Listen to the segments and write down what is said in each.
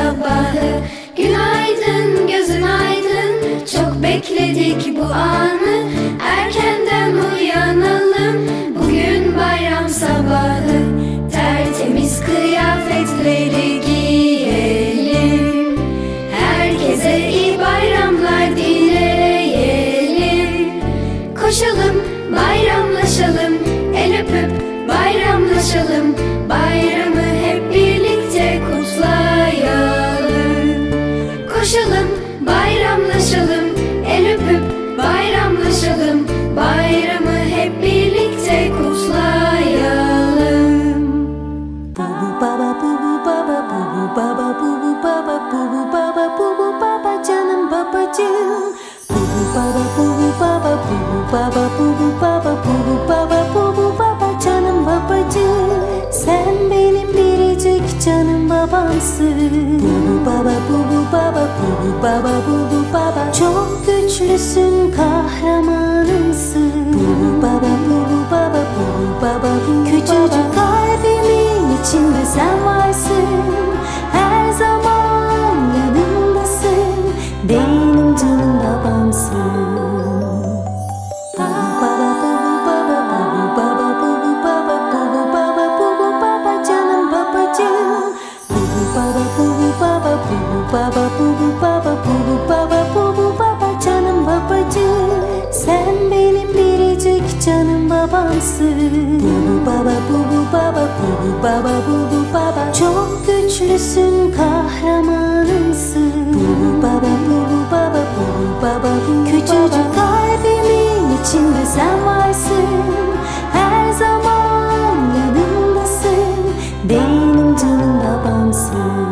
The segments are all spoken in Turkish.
sabahı. Günaydın, gözün aydın, çok bekledik bu anı. Erkenden uyanalım, bugün bayram sabahı. Tertemiz kıyafetleri giyelim, herkese iyi bayramlar dileyelim. Koşalım, bayramlaşalım, el öpüp bayramlaşalım. Bayramı hep birlikte kutlayalım. Koşalım, bayramlaşalım, el öpüp bayramlaşalım. Bayramı hep birlikte kutlayalım. Bubu baba, bubu baba, bubu baba, bubu baba, bubu baba, bubu baba, canım babacığım. Bubu baba, bubu baba, bubu baba, bubu baba, bubu baba, bubu baba, canım babacığım. Sen benim biricik canım babamsın. Bubu baba, bubu baba, bubu baba, bubu baba, çok güçlüsün, kahramanımsın. Bubu baba, bubu baba, bubu baba, bubu küçücük kalbimin içinde sen varsın. Her zaman yanımdasın, benim canım babamsın. Bubu baba, bubu baba, bubu baba, bubu baba, bubu baba, bubu baba, canım babacığım. Bubu baba, bubu baba, bubu baba, bubu baba, bubu baba, bubu baba, canım babacığım. Sen benim biricik canım babamsın. Bubu baba, bubu baba, bubu baba, bubu baba, çok güçlüsün, kahramanımsın. Bubu baba, bubu baba, bubu baba, bubu küçücük kalbimin içinde sen varsın. Her zaman yanımdasın, benim canım babamsın.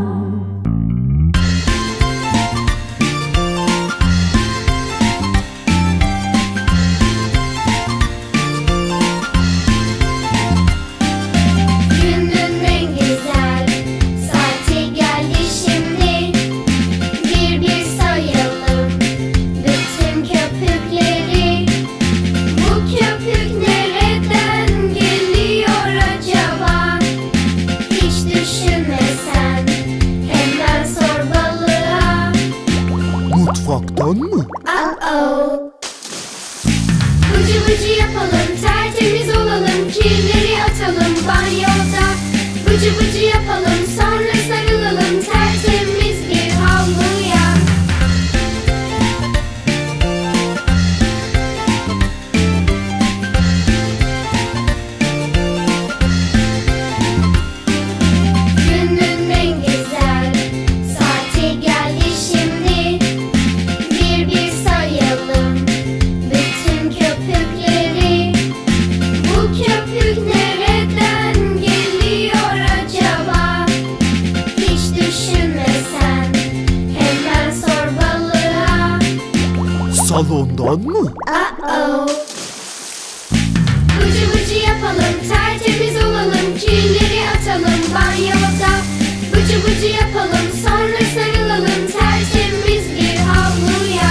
Günün en güzel saati geldi şimdi. Bir bir sayalım bütün köpükleri. Bu köpük nereden geliyor acaba? Hiç düşünmesen hemen sor balığa. Mutfaktan mı? Oh. Bıcı bıcı yapalım, tertemiz olalım, kirleri atalım banyoda. Bıcı bıcı yapalım, sonra sarılalım tertemiz bir havluya. Günün en güzel saati geldi şimdi. Bir bir sayalım bütün köpükleri. Bu köpük nereden geliyor acaba? Hiç düşünmesen hemen sor balığa. Salondan mı? Oh. Bıcı bıcı yapalım, tertemiz olalım, kirleri atalım banyoda. Bıcı bıcı yapalım, sonra sarılalım tertemiz bir havluya.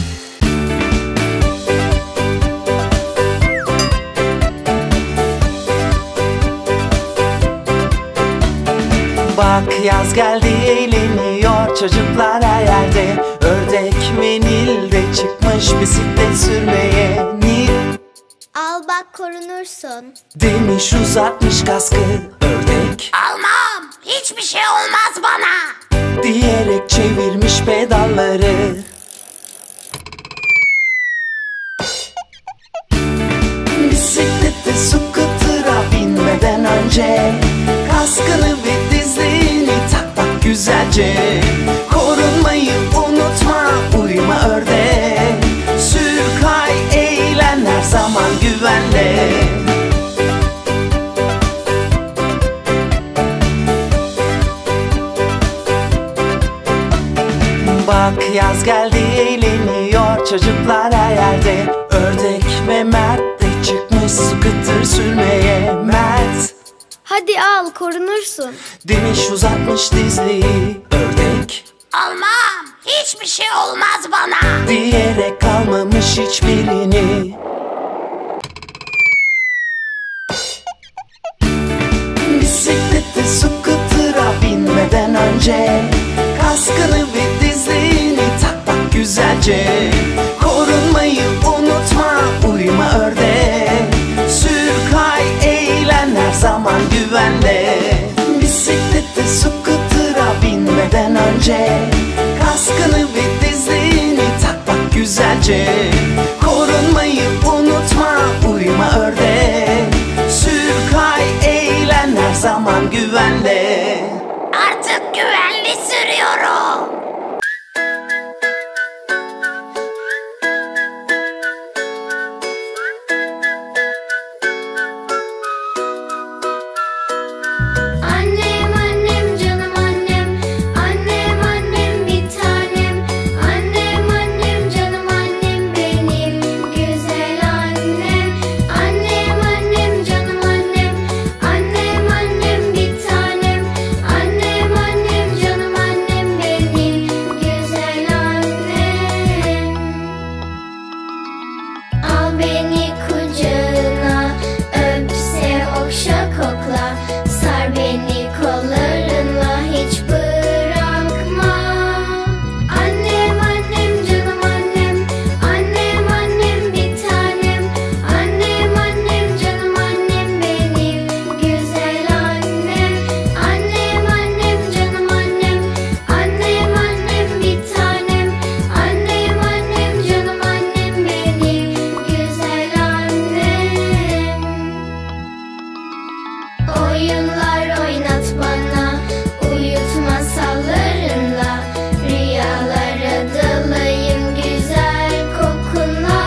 Bak yaz geldi, eğleniyor çocuklar her yerde. Ördek ve Nil'de çıkmış bisiklet sürmeye. Nil Al bak korunursun. demiş, uzatmış kaskı. Ördek Almam, hiçbir şey olmaz bana. diyerek çevirmiş pedalları. Bisiklete, scooter'a binmeden önce kaskını ve dizliğini tak bak güzelce. Korunmayı unutma, uyma ördek. Sür, kay, eğlen, her zaman güvenle. Bak yaz geldi, eğleniyor çocuklar her yerde. Ördek ve Mert de çıkmış scooter sürmeye. Mert Hadi al korunursun. demiş, uzatmış dizliği. Ördek Almam, hiçbir şey olmaz bana. diyerek kalmamış hiçbirini. Bisiklete, scooter'a binmeden önce kaskını ve dizliğini tak bak güzelce. Korunmayı unutma, uyuma ördeğe. Sür kay eğlen, her zaman güvenle. Bisiklete scooter'a binmeden önce kaskını ve dizliğini tak bak güzelce. Korunmayı unutma, uyuma ördeğe. Sür kay eğlen, her zaman güvenle. Artık güvenli sürüyorum. Annem annem canım annem, annem annem bir tanem, annem annem canım annem benim güzel annem, annem annem canım annem, annem annem bir tanem, annem annem canım annem benim güzel annem. Al beni kucağına, öpse okşa kokla, sar beni kollarınla, hiç bırakma. Annem annem canım annem, annem annem bir tanem, annem annem canım annem benim güzel annem, annem annem canım annem, annem annem bir tanem, annem annem canım annem benim güzel annem. Oyunlar oynat bana, uyut masallarınla, rüyalara dalayım güzel kokunla.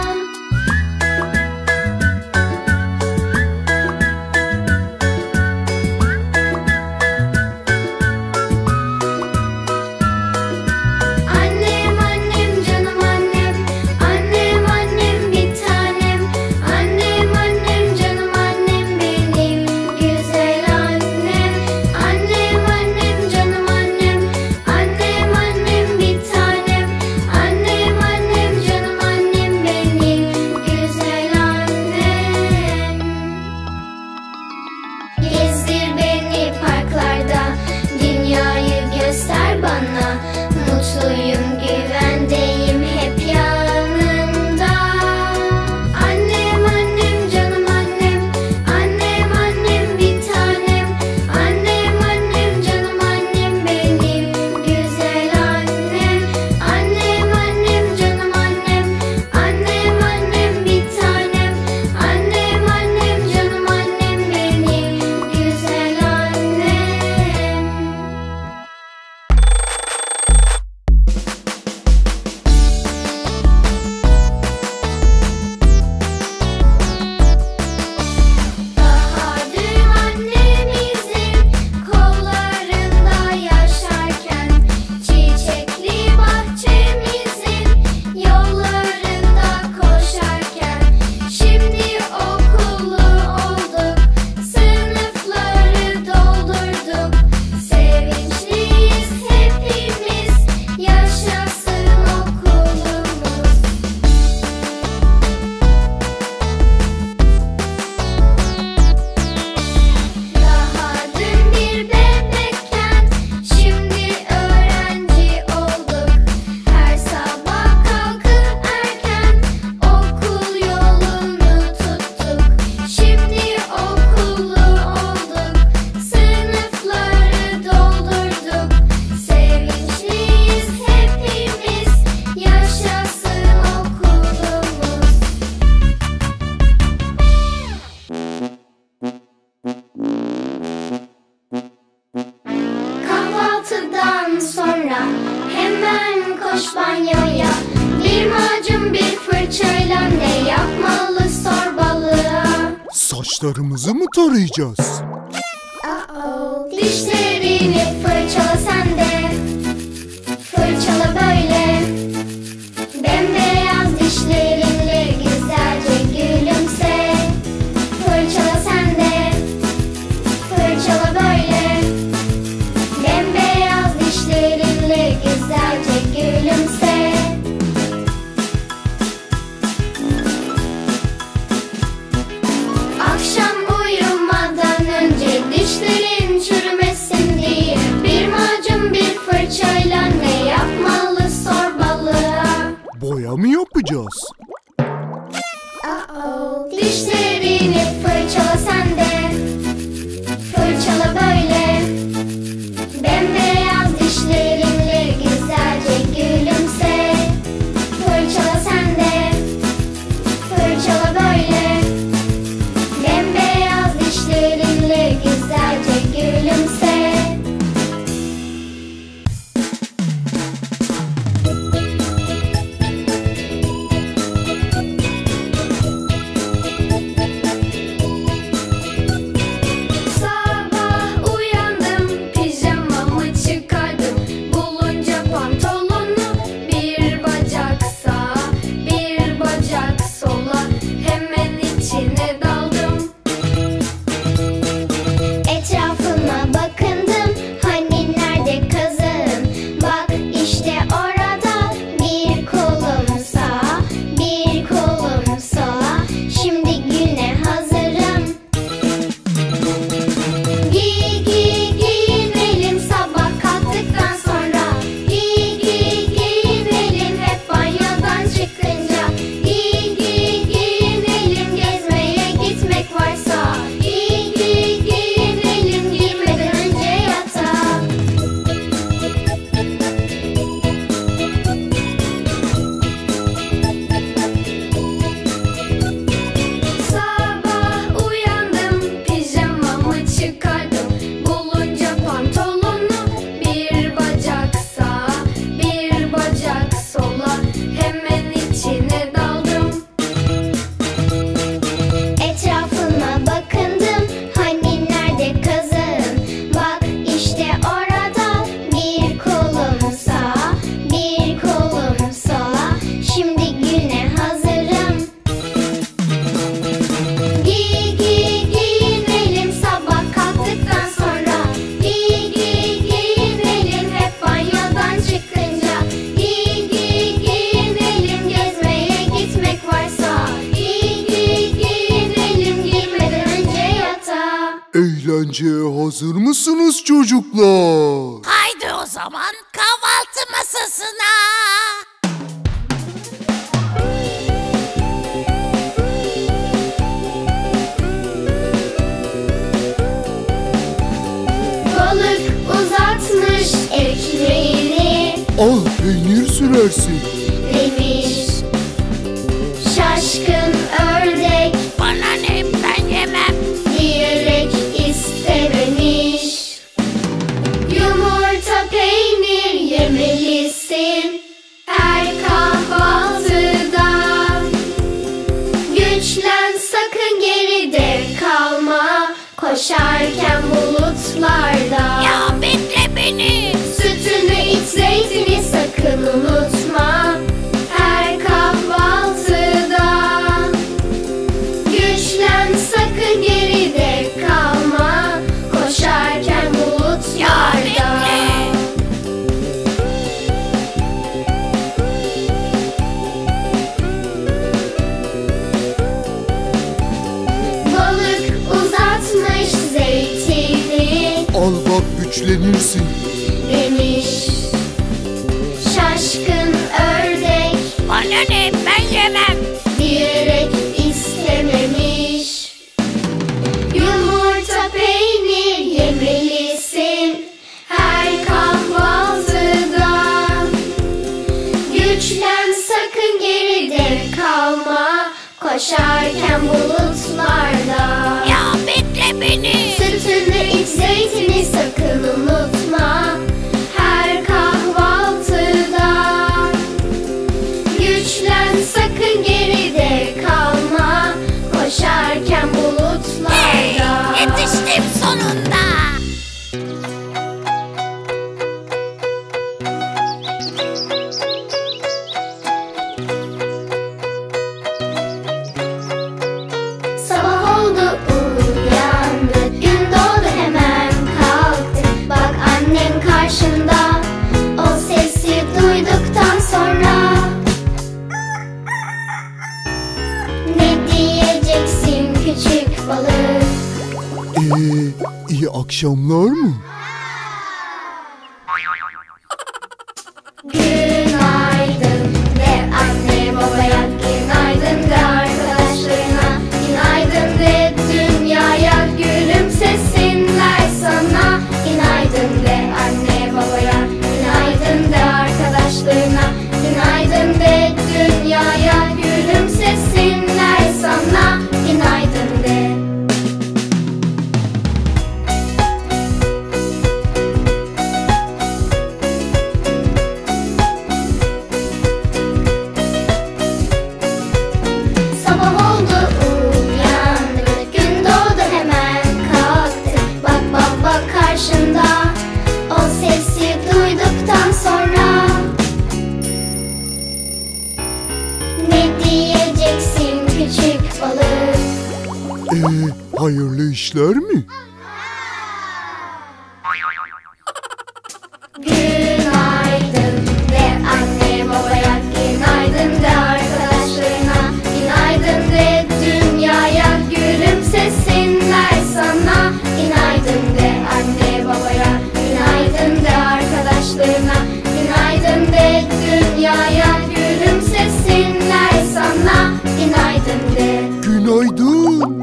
Annem annem canım annem, annem annem bir tanem, annem annem canım annem benim güzel annem, annem annem canım annem, annem annem bir tanem, annem annem canım annem benim güzel annem. Gezdir beni parklarda, dünyayı göster bana, mutluyum güvendeyim hep yanında. Annem annem canım annem, annem annem bir tanem, annem annem canım annem benim güzel annem, annem annem canım annem, annem annem bir tanem, annem annem canım annem benim güzel annem. Daha dün annemizin kollarında yaşarken, çiçekli bahçemizin yollarında koşarken, şimdi okullu olduk, sınıfları doldurduk, sevinçliyiz hepimiz, yaşasın okulumuz. Daha dün bir bebekken, şimdi öğrenci olduk. Her sabah kalkıp erken okul yolunu tuttuk. Şimdi okullu olduk, sınıfları doldurduk. Sevinçliyiz hepimiz, yaşasın okulumuz. Kahvaltıdan sonra hemen koş banyoya, bir macun bir fırçayla ne yapmalı sor balığa. Saçlarımızı mı tarayacağız? Dişlerini fırçala sen de, fırçala böyle, bembeyaz dişlerinle güzelce gülümse. Fırçala sen de, fırçala böyle, bembeyaz dişlerinle güzelce gülümse. Akşam uyumadan önce dişlerin çürümesin diye tarayacağız. Dişlerini fırçala sen de. Fırçala böyle. Bembeyaz dişlerinle güzelce gülümse. Fırçala sen de. Fırçala böyle. Bembeyaz dişlerinle güzelce gülümse. Sabah uyandım, pijamamı çıkardım. Bulunca pantolonu bir bacak sağa, bir bacak sola. Hemen içine daldım. Etrafıma bakındım, hani nerede kızım? Bak işte orada, bir kolum sağa, bir kolum sola. Şimdi güne hazırım. Giyinelim sabah kalktıktan sonra. Giyinelim hep banyodan çıkınca. Giyinelim gezmeye gitmek varsa. Giyinelim girmeden önce yatağa. Sabah uyandım, pijamamı çıkardım. Bulunca pantolonu bir bacak sağa, bir bacak sola. Hemen içine daldım. Etrafıma bakındım, hani nerede kızım? Bak işte orada, bir kolum sağa, bir kolum sola. Şimdi güne hazırım. Giyinelim sabah kalktıktan sonra. Giyinelim hep banyodan çıkınca. Giyinelim gezmeye gitmek varsa. Giyinelim girmeden önce yatağa. Eğlenceye hazır mısınız çocuklar? Haydi o zaman kahvaltı masasına. Balık uzatmış ekmeğini Al peynir sürersin. demiş. Şaşkın ördek Bana ne, ben yemem. diyerek istememiş. Yumurta peynir yemelisin her kahvaltıda. Güçlen sakın geride kalma, koşarken bulutlarda. Ya bekle beni. Sütünü iç, zeytini sakın unutma her kahvaltıda. Güçlen sakın geride kalma, koşarken Ya bulutlarda. bekle. Balık uzatmış zeytini Al bak güçlenirsin. demiş. Şaşkın ördek Bana ne, ben yemem. diyerek istememiş. Yumurta peynir yemelisin her kahvaltıda. Güçlen sakın geride kalma, koşarken bulutlarda. Ya bekle beni. Sütünü iç, zeytini sakın unutma her kahvaltıda. Güçlen sakın geride kalma, koşarken bulutlarda. Yetiştim sonunda. Sabah oldu uyandık, gün doğdu hemen kalktık. Bak annem karşında, o sesi duyduktan sonra. Ne diyeceksin küçük balık? İyi akşamlar mı? Günaydın de anne babaya Hayırlı işler mi? Günaydın de anne babaya, günaydın de arkadaşlarına, günaydın de dünyaya, gülümsesinler sana. Günaydın de anne babaya, günaydın de arkadaşlarına, günaydın de dünyaya, gülümsesinler sana. Günaydın de. Günaydın.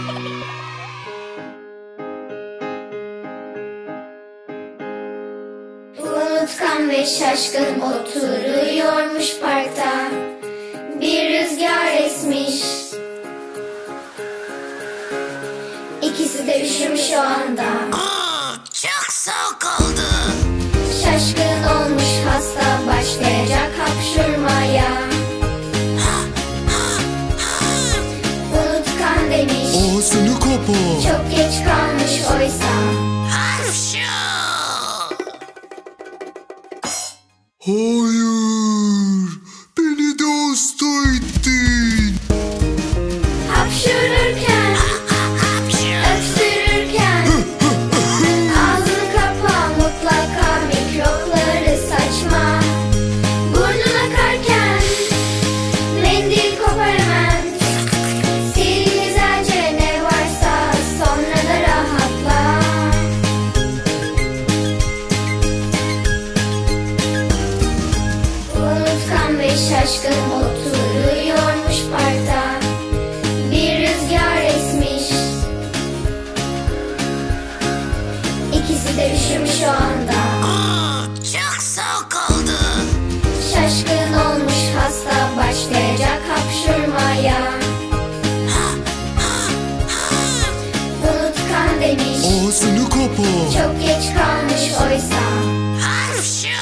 Unutkan ve şaşkın oturuyormuş parkta. Bir rüzgar esmiş, İkisi de üşümüş o anda. Çok soğuk oldu. Şaşkın olmuş hasta, başlayacak hapşurmaya. Unutkan demiş, Ağzını kapa. çok geç kalmış oysa. Hapşu. Hayır. Beni de hasta ettin. Hapşururken, Hapşu. öksürürken, ağzını kapa, mutlaka mikropları saçma. Burnun akarken, mendil kopar hemen. Sil güzelce ne varsa, sonra da rahatla. Unutkan ve şaşkın oturuyormuş parkta. Bir rüzgar esmiş, İkisi de üşümüş o anda. Çok soğuk oldu. Şaşkın olmuş hasta, başlayacak hapşurmaya. Unutkan demiş, Ağzını kapa. çok geç kalmış oysa. Hapşu.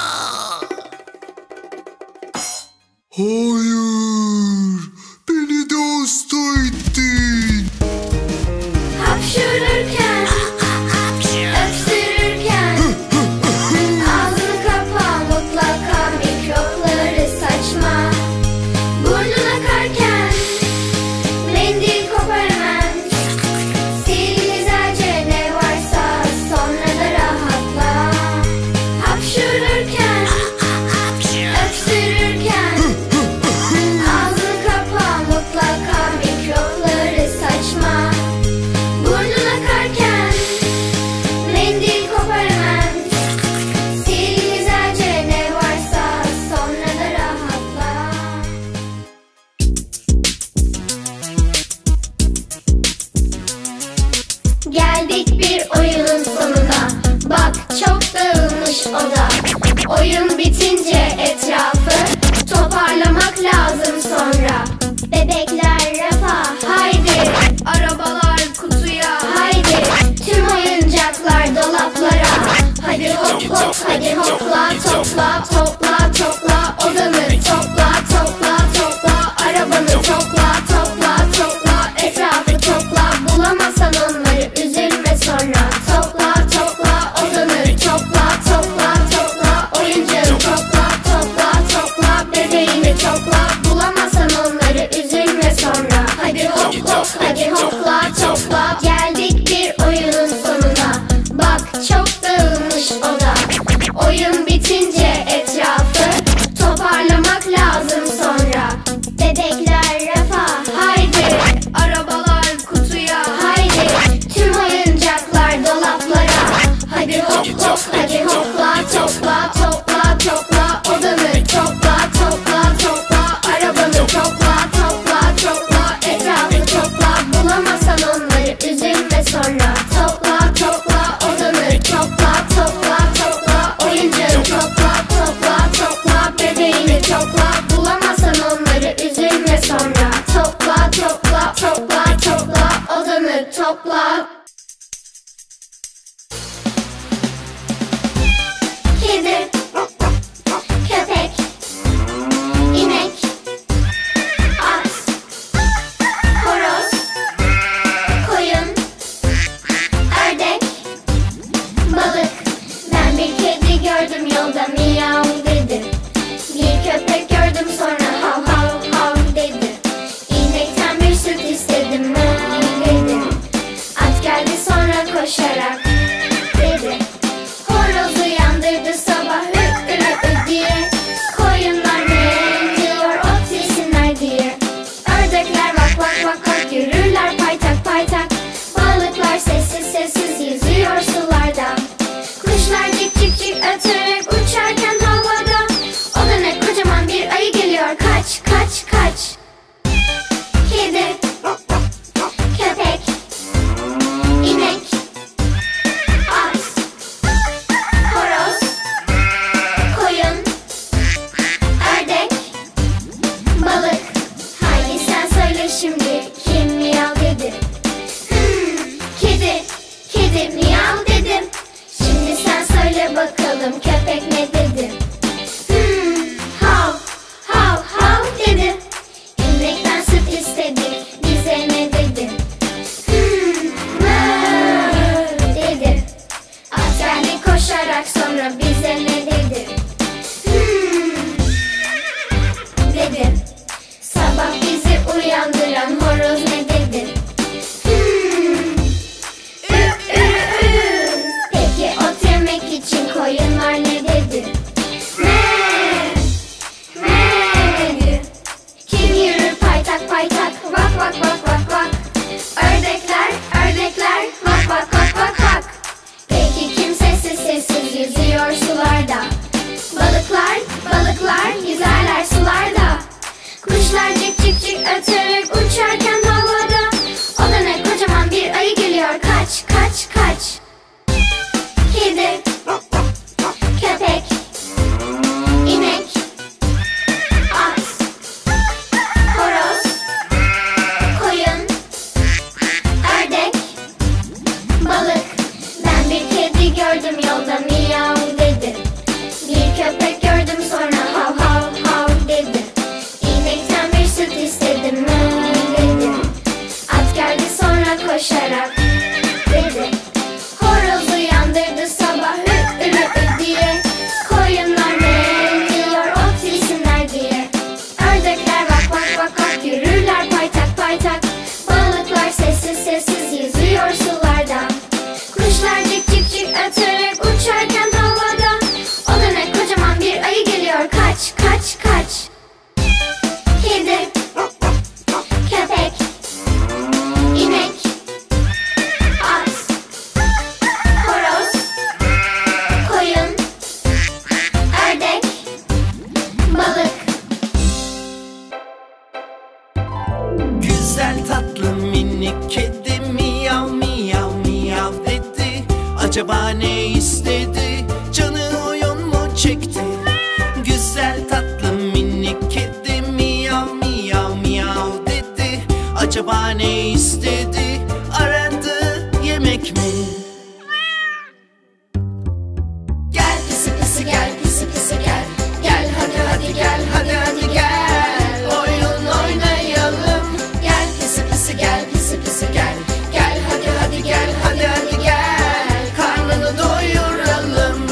Hayır. Beni de hasta ettin. Hapşururken, Hapşu. öksürürken, ağzını kapa, mutlaka mikropları saçma. Burnun akarken, mendil kopar hemen. Sil güzelce ne varsa, sonra da rahatla. Hapşururken, Hapşu. öksürürken, ağzını kapa, mutlaka mikropları saçma. Burnun akarken, mendil kopar hemen. Sil güzelce ne varsa, sonra da rahatla. Geldik bir oyunun sonuna. Bak çok dağılmış oda. Oyun bitince etrafı toparlamak lazım sonra. Bebekler rafa haydi, arabalar kutuya haydi, tüm oyuncaklar dolaplara. Hadi hop hop hadi hopla, topla topla topla odanı, topla topla topla arabanı, topla topla topla etrafı topla. Bulamazsan onları üzülme sonra. Topla topla odanı, topla topla topla oyuncağı, topla topla topla bebeğini, topla. Bulamazsan onları üzülme sonra. Hadi hop hop hadi hopla topla. Geldik bir oyunun sonuna. Bak çok dağılmış oda. Oyun bitince etrafı toparlamak lazım sonra. Bebekler rafa haydi, arabalar kutuya haydi, tüm oyuncaklar dolaplara. Hadi hop hop hadi hopla, topla topla topla odanı, topla topla topla arabanı, topla topla topla etrafı topla. Bulamazsan onları üzülme sonra. Topla topla odanı, topla topla topla oyuncağı, topla topla topla bebeğini, topla. Bulamazsan onları üzülme sonra. Topla topla topla topla odanı, topla. Kedi, köpek, inek, at, horoz, koyun, ördek, balık. Ben bir kedi gördüm yolda, miyav dedi. Bir köpek gördüm sonra hav hav hav dedi. İnekten bir süt istedim, mö koşarak dedi. Horoz uyandırdı sabah ü diye. Koyunlar ne diyor ot yesinler diye. Ördekler vak vak vak vak yürürler paytak paytak. Balıklar sessiz sessiz yüzüyor sularda. Kuşlar cik cik cik öterek uçarken havada. O da ne kocaman bir ayı geliyor kaç kaç kaç. Kedi, köpek, inek, at, horoz, koyun, ördek, balık. Haydi sen söyle şimdi kim miyav dedi. Kedi, kedi miyav dedim. Şimdi sen söyle bakalım köpek ne dedi. Hav, hav, hav dedi. İnekten süt istedik, bize ne dedi? Mö dedi. At geldi koşarak sonra bize ne dedi? Dedi. Sabah bizi uyandıran horoz ne dedi? Peki ot yemek için koyunlar ne dedi? Dedi. Kim yürür paytak paytak vak vak vak vak vak. Ördekler ördekler vak vak vak vak vak. Peki kim sessiz sessiz yüzüyor sularda? Balıklar balıklar yüzerler sularda. Kuşlar cik cik cik öterek uçarken havada. O da ne kocaman bir ayı geliyor kaç kaç kaç. Kedi, köpek, inek, at, horoz, koyun, ördek, balık. Ben bir kedi gördüm yolda miyav dedi. Bir köpek gördüm sonra hav hav hav dedi. İnekten bir süt istedim mö dedi. At geldi sonra koşarak dedi. Horoz uyandırdı sabah ü diye. Koyunlar ne diyor ot yesinler diye. Ördekler vak vak vak vak yürürler paytak paytak. Balıklar sessiz sessiz yüzüyor sularda. Kuşlar cik cik cik öterek uçarken havada. O da ne kocaman bir ayı geliyor kaç kaç kaç. Kedi, köpek, inek, at, horoz, koyun, ördek, balık. Güzel tatlı minik kedi miyav miyav miyav dedi. Acaba ne istedi? Canı oyun mu çekti? Güzel tatlı minik kedi miyav miyav miyav dedi. Acaba ne istedi? Aradı yemek mi? Gel pisi pisi gel pisi pisi gel. Gel hadi hadi gel hadi hadi gel. Oyun oynayalım. Gel pisi pisi gel pisi pisi gel. Gel hadi hadi gel hadi hadi gel. Karnını doyuralım.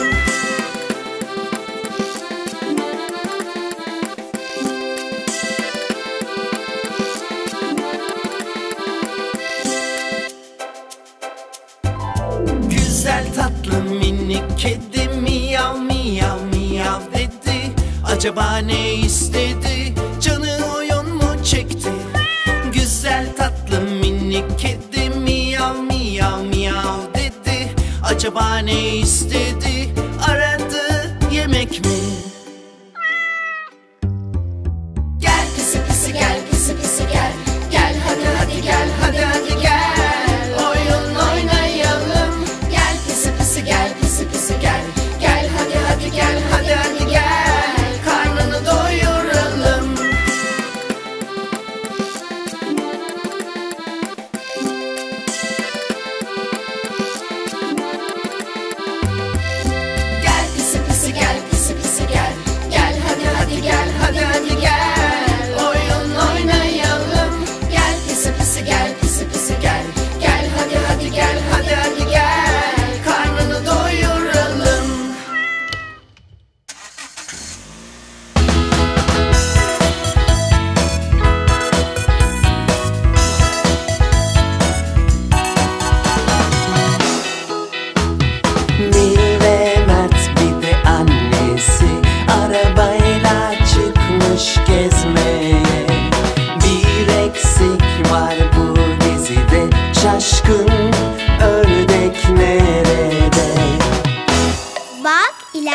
Güzel tatlı minik kedi miyav miyav miyav dedi. Acaba ne istedi? Canı oyun mu çekti? Güzel tatlı minik kedi miyav miyav miyav dedi. Acaba ne istedi? Aradı yemek mi? Gel pisi pisi gel pisi pisi gel. Gel hadi hadi gel hadi hadi gel. Oyun oynayalım. Gel pisi pisi gel pisi pisi gel. Gel hadi hadi gel hadi hadi gel. Karnını doyuralım.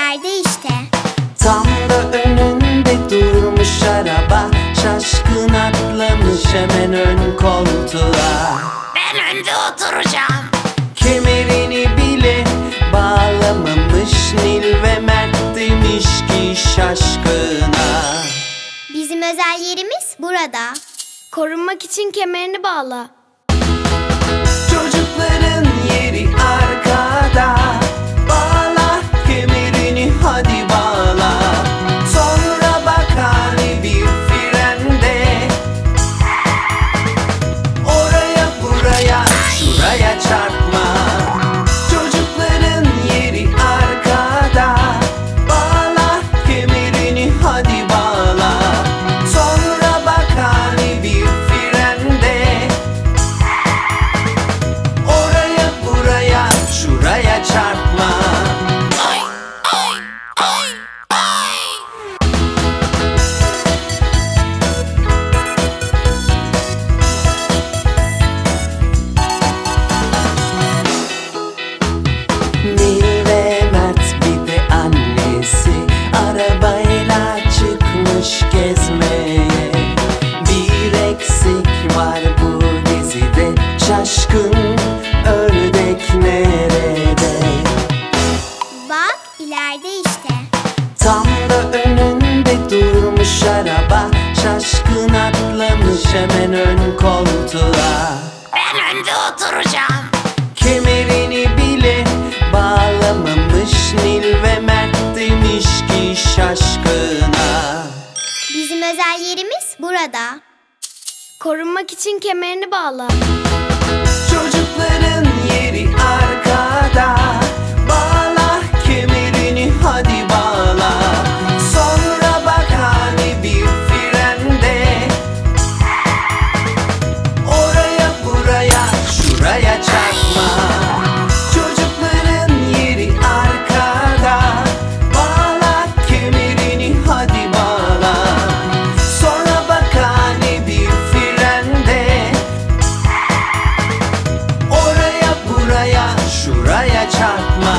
ileride işte. Tam da önünde durmuş araba, şaşkın atlamış hemen ön koltuğa. Ben önde oturacağım. Kemerini bile bağlamamış Nil ve Mert demiş ki şaşkına. Bizim özel yerimiz burada. Korunmak için kemerini bağla. Çocukların yeri arkada. Bağla kemerini hadi bağla. Sonra bak hani bir frende. Oraya buraya şuraya çarpma. Çocukların yeri arkada. Bağla kemerini hadi bağla. Sonra bak hani bir frende. Oraya buraya şuraya çarpma. Ay ay ay ay. Nil ve Mert bir de annesi arabayla çıkmış gezmeye. Bir eksik var bu gezide, şaşkın ördek nerede? Bak ileride işte. Tam da önünde durmuş araba, şaşkın atlamış hemen ön koltuğa. Ben önde oturacağım. Kemerini bile bağlamamış Nil ve Mert demiş ki şaşkına. Bizim özel yerimiz burada. Korunmak için kemerini bağla. Çocukların yeri arkada. Bağla kemerini hadi bağla. Sonra bak hani bir frende. Oraya buraya şuraya çarpma. Çocukların yeri arkada. Bağla kemerini hadi bağla. Sonra bak hani bir frende. Oraya buraya şuraya çarpma.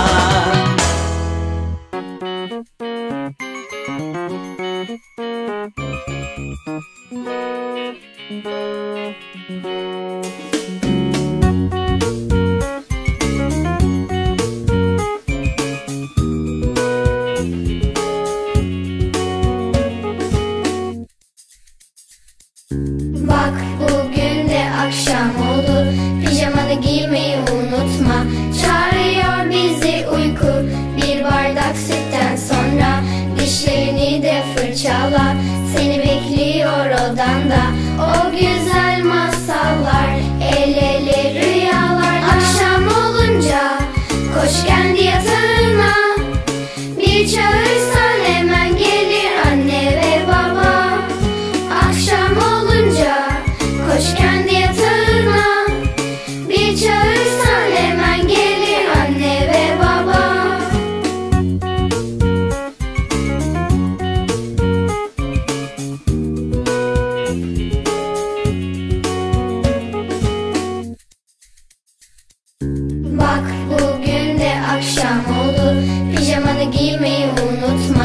Bak bugün de akşam oldu. Pijamanı giymeyi unutma. Çağırıyor bizi uyku. Bir bardak sütten sonra dişlerini de fırçala. Seni bekliyor odanda o güzel masallar, el ele rüyalar. Akşam olunca koş kendi yatağına. Bir çağırsan hemen gelir anne ve baba. Akşam olunca koş kendi yatağına. Bir çağırsan hemen gelir anne ve baba. Bak bugün de akşam oldu. Pijamanı giymeyi unutma.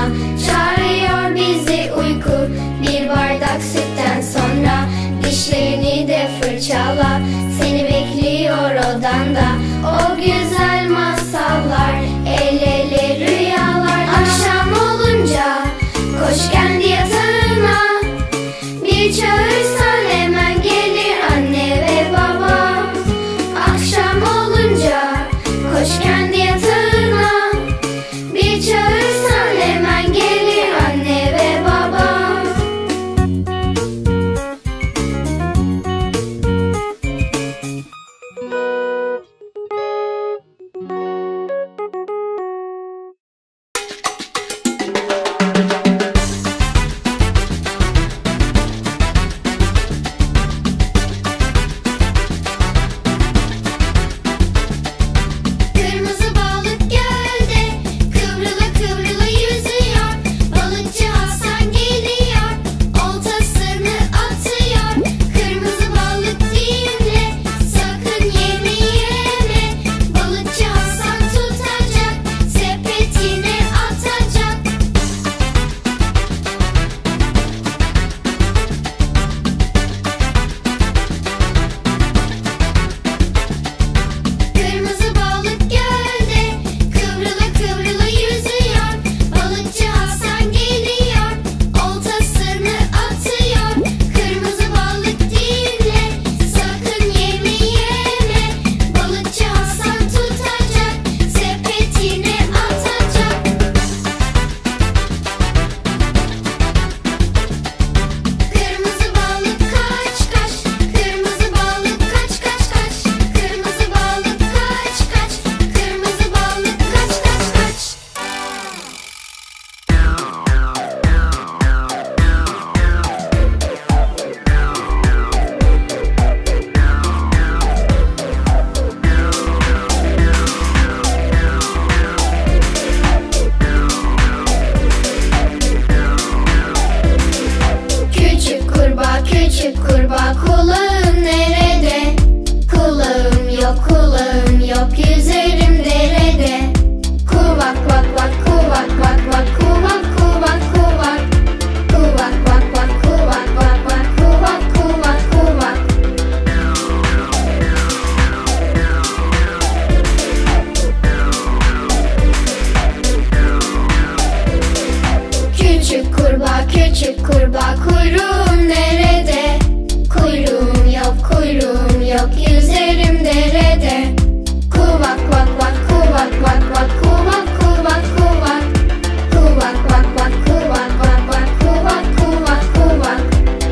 küçük kurbağa, kuyruğum nerede? Kuyruğum yok, kuyruğum yok, yüzerim derede. Kuvak vak vak, kuvak vak vak, kuvak kuvak kuvak. Kuvak vak vak, kuvak vak vak, kuvak kuvak kuvak.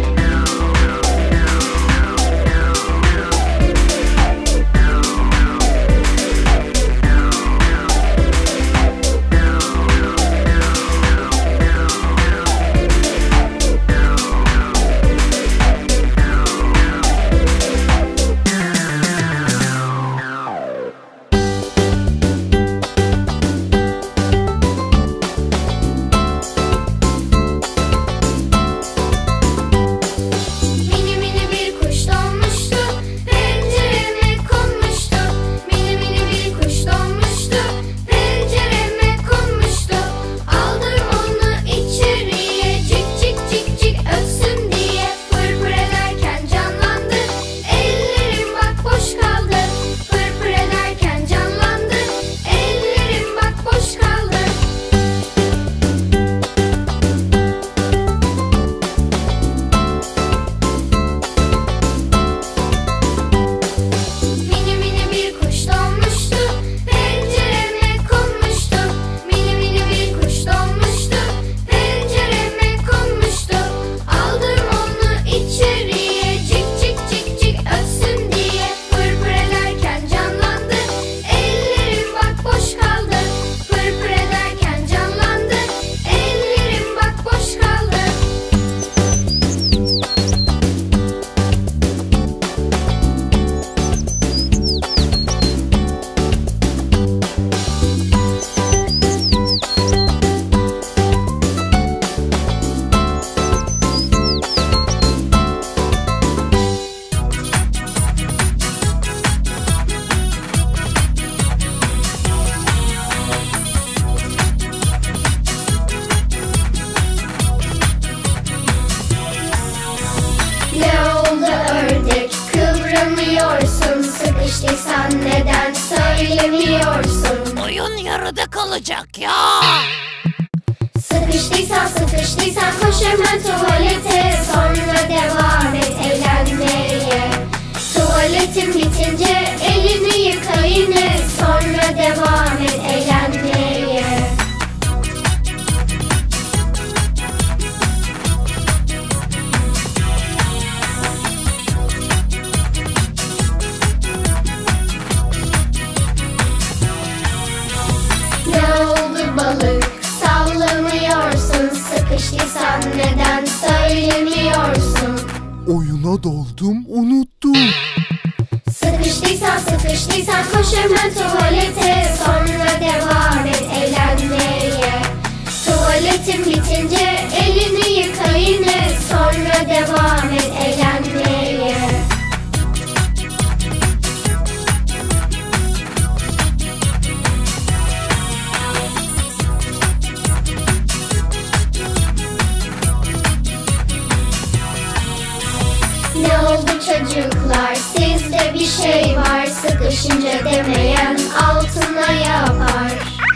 Mini mini bir kuş donmuştu, pencereme konmuştu. Mini mini bir kuş donmuştu, pencereme konmuştu. Aldım onu içeriye, cik cik cik cik ötsün diye. Pır pır ederken canlandı, ellerim bak boş kaldı. Pır pır ederken canlandı, ellerim bak boş kaldı. Mini mini bir kuş donmuştu, pencereme konmuştu. Mini mini bir kuş donmuştu, pencereme konmuştu. Aldım onu içeriye, cik cik cik cik ötsün diye. Pır pır ederken canlandı, ellerim bak boş kaldı. Pır pır ederken canlandı, ellerim bak boş kaldı. Ne oldu ördek, kıvranıyorsun? Sıkıştıysan neden söylemiyorsun? Oyun yarıda kalacak ya. Sıkıştıysan koş hemen tuvalete. Sonra devam et eğlenmeye. Tuvaletin bitince elini yıka yine. Sonra devam et eğlenmeye. Ne oldu balık, sallanıyorsun? Sıkıştıysan neden söylemiyorsun? Oyuna daldım, unuttum. Sıkıştıysan koş hemen tuvalete. Sonra devam et eğlenmeye. Tuvaletin bitince elini yıka yine. Sonra devam et eğlenmeye. Ne oldu çocuklar, sizde bir şey var. Sıkışınca demeyen altına yapar.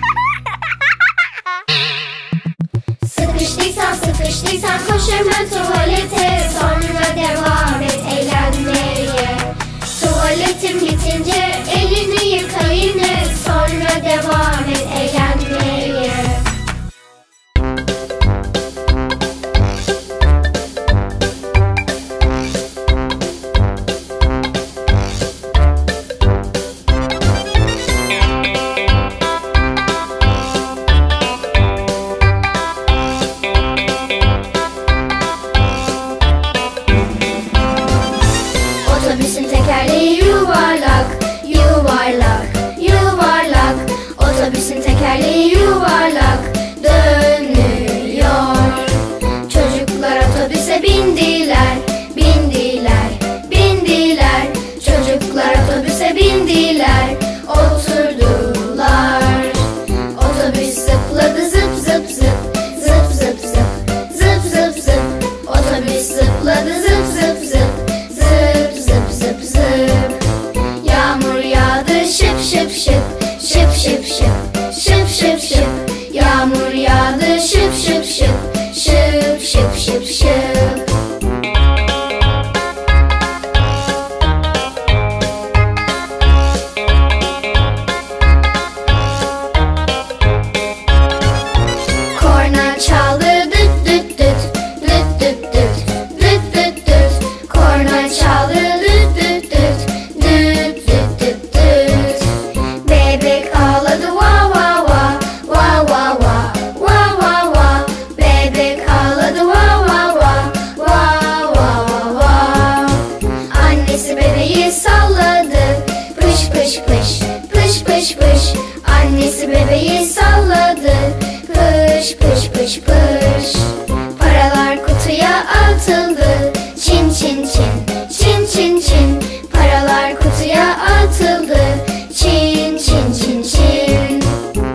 Sıkıştıysan koş hemen tuvalete. Sonra devam et eğlenmeye. Tuvaletin bitince elini yıka yine. Sonra devam et eğlenmeye. Otobüsün tekerleği yuvarlak, yuvarlak, yuvarlak. Otobüsün ışıl. Korna çaldı düt düt düt, düt düt düt, düt düt düt. Korna çaldı düt düt düt, düt düt düt düt. Bebek ağladı va va va, va va va, va va va. Bebek ağladı va va va, va va va va. Annesi bebeği salladı, pış pış pış, pış pış pış. Annesi bebeği salladı, pış pış pış pış. Paralar kutuya atıldı, çin çin çin, çin çin çin. Paralar kutuya atıldı, çin çin çin çin.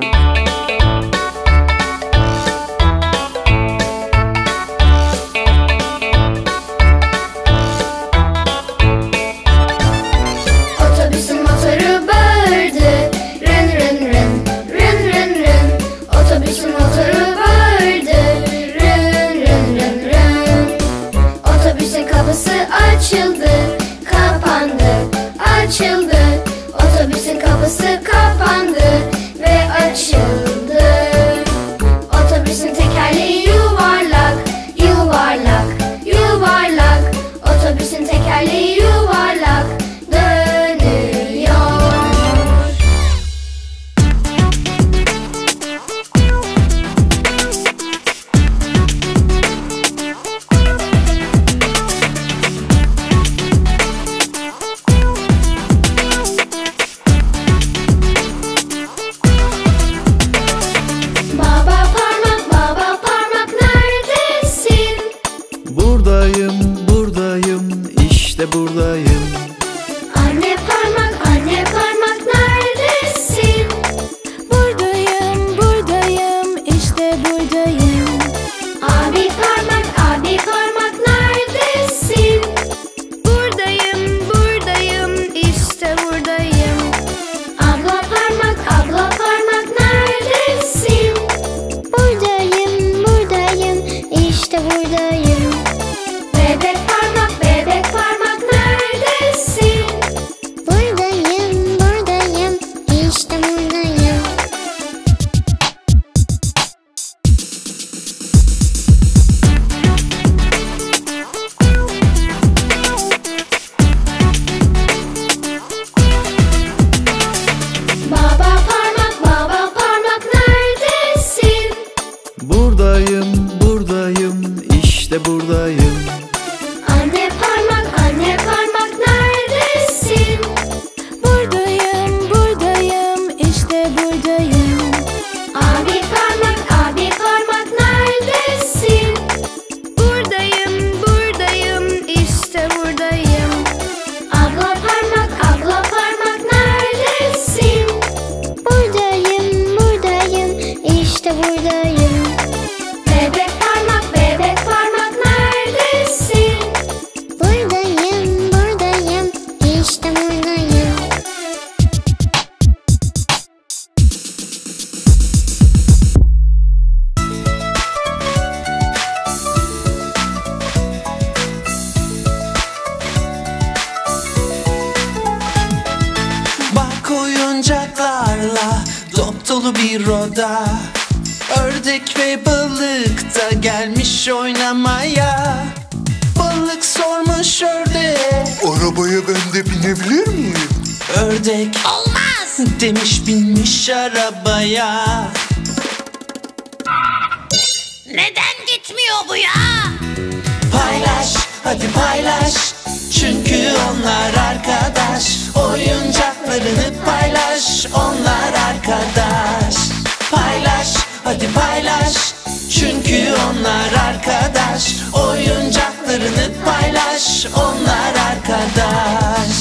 Otobüsün motoru bağırdı, rın rın rın, rın rın rın. Otobüsün motoru bağırdı, rın rın rın rın. Otobüsün kapısı açıldı, kapandı, açıldı. Otobüsün kapısı kapandı ve açıldı. Otobüsün tekerleği yuvarlak, yuvarlak, yuvarlak. Otobüsün tekerleği yuvarlak dönüyor. Baba parmak neredesin? Buradayım, buradayım, işte buradayım. Anne parmak neredesin? Buradayım, buradayım, işte buradayım. Abi parmak neredesin? Buradayım, buradayım, işte buradayım. Abla parmak neredesin? Buradayım, buradayım, işte buradayım. Bebek parmak neredesin? Buradayım, buradayım, işte buradayım. Baba parmak neredesin? Buradayım, buradayım, işte buradayım. Anne parmak neredesin? Buradayım, buradayım, işte buradayım. Abi parmak neredesin? Buradayım, buradayım, işte buradayım. Abla parmak neredesin? Buradayım, buradayım, işte buradayım. Bebek parmak neredesin? Buradayım, buradayım, işte buradayım. Bak oyuncaklarla dop dolu bir oda. Ördek ve balık da gelmiş oynamaya. Balık sormuş ördeğe, Arabaya ben de binebilir miyim? ördek Olmaz. demiş binmiş arabaya. Neden gitmiyor bu ya? Paylaş, hadi paylaş. Çünkü onlar arkadaş. Oyuncaklarını paylaş, onlar arkadaş. Paylaş, hadi paylaş. Çünkü onlar arkadaş. Oyuncaklarını paylaş, onlar arkadaş.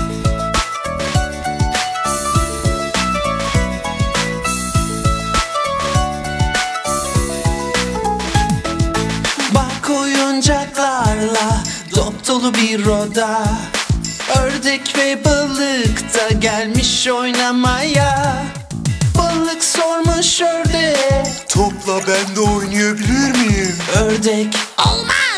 Bak oyuncaklarla dop dolu bir oda. Ördek ve balık da gelmiş oynamaya. Balık sormuş ördeğe, Topla ben de oynayabilir miyim? ördek Olmaz.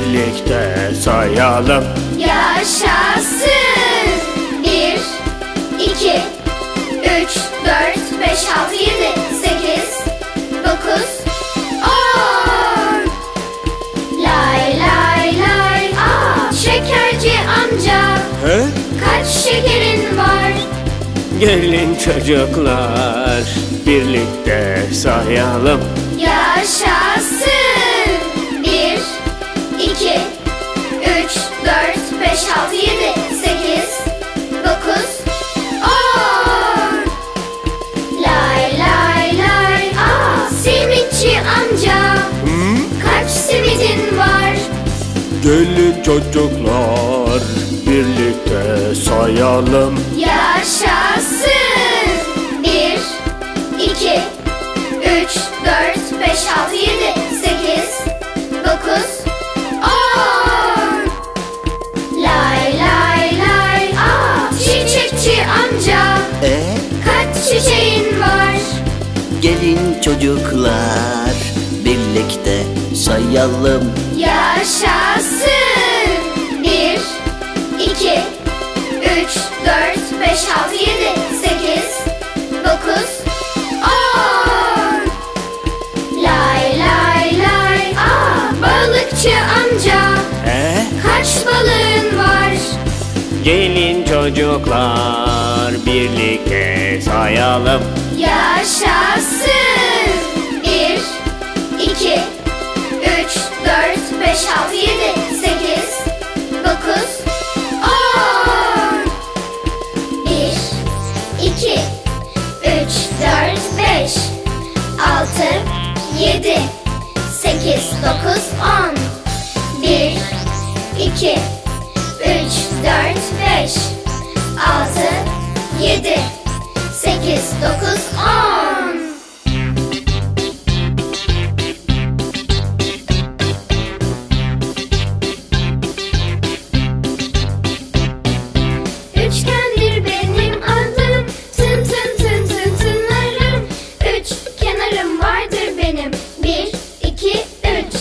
birlikte sayalım. Yaşasın. 1, 2, 3, 4, 5, 6, 7, 8, 9, 10. Lay lay lay. Aa, şekerci amca, He? kaç şekerin var? Gelin çocuklar, birlikte sayalım. Yaşasın. 1, 2, 3, 4, 5, 6, 7, 8, 9, 10. Lay lay lay. Aa, simitçi amca, kaç simidin var? Gelin çocuklar, birlikte sayalım. Yaşasın. 1, 2, 3, 4, 5, 6, 7, 8, 9, 10. Lay lay lay. Aa, çiçekçi amca, kaç çiçeğin var? Gelin çocuklar, birlikte sayalım. Yaşasın. 1, 2, 3, 4, 5, 6, 7, 8, 9, 10. Lay lay lay. Aa, balıkçı amca, kaç balığın var? Gelin çocuklar, birlikte sayalım. Yaşasın. 1, 2, 3, 4, 5, 6, 7, 8, 9, 10. 1, 2, 3, 4, 5, 6, 7, 8, 9, 10. 1, 2, 3, 4, 5, 6, 7, 8, 9, 10. Üçgendir benim adım, tın tın tın tın tınlarım. Üç kenarım vardır benim, 1, 2, 3.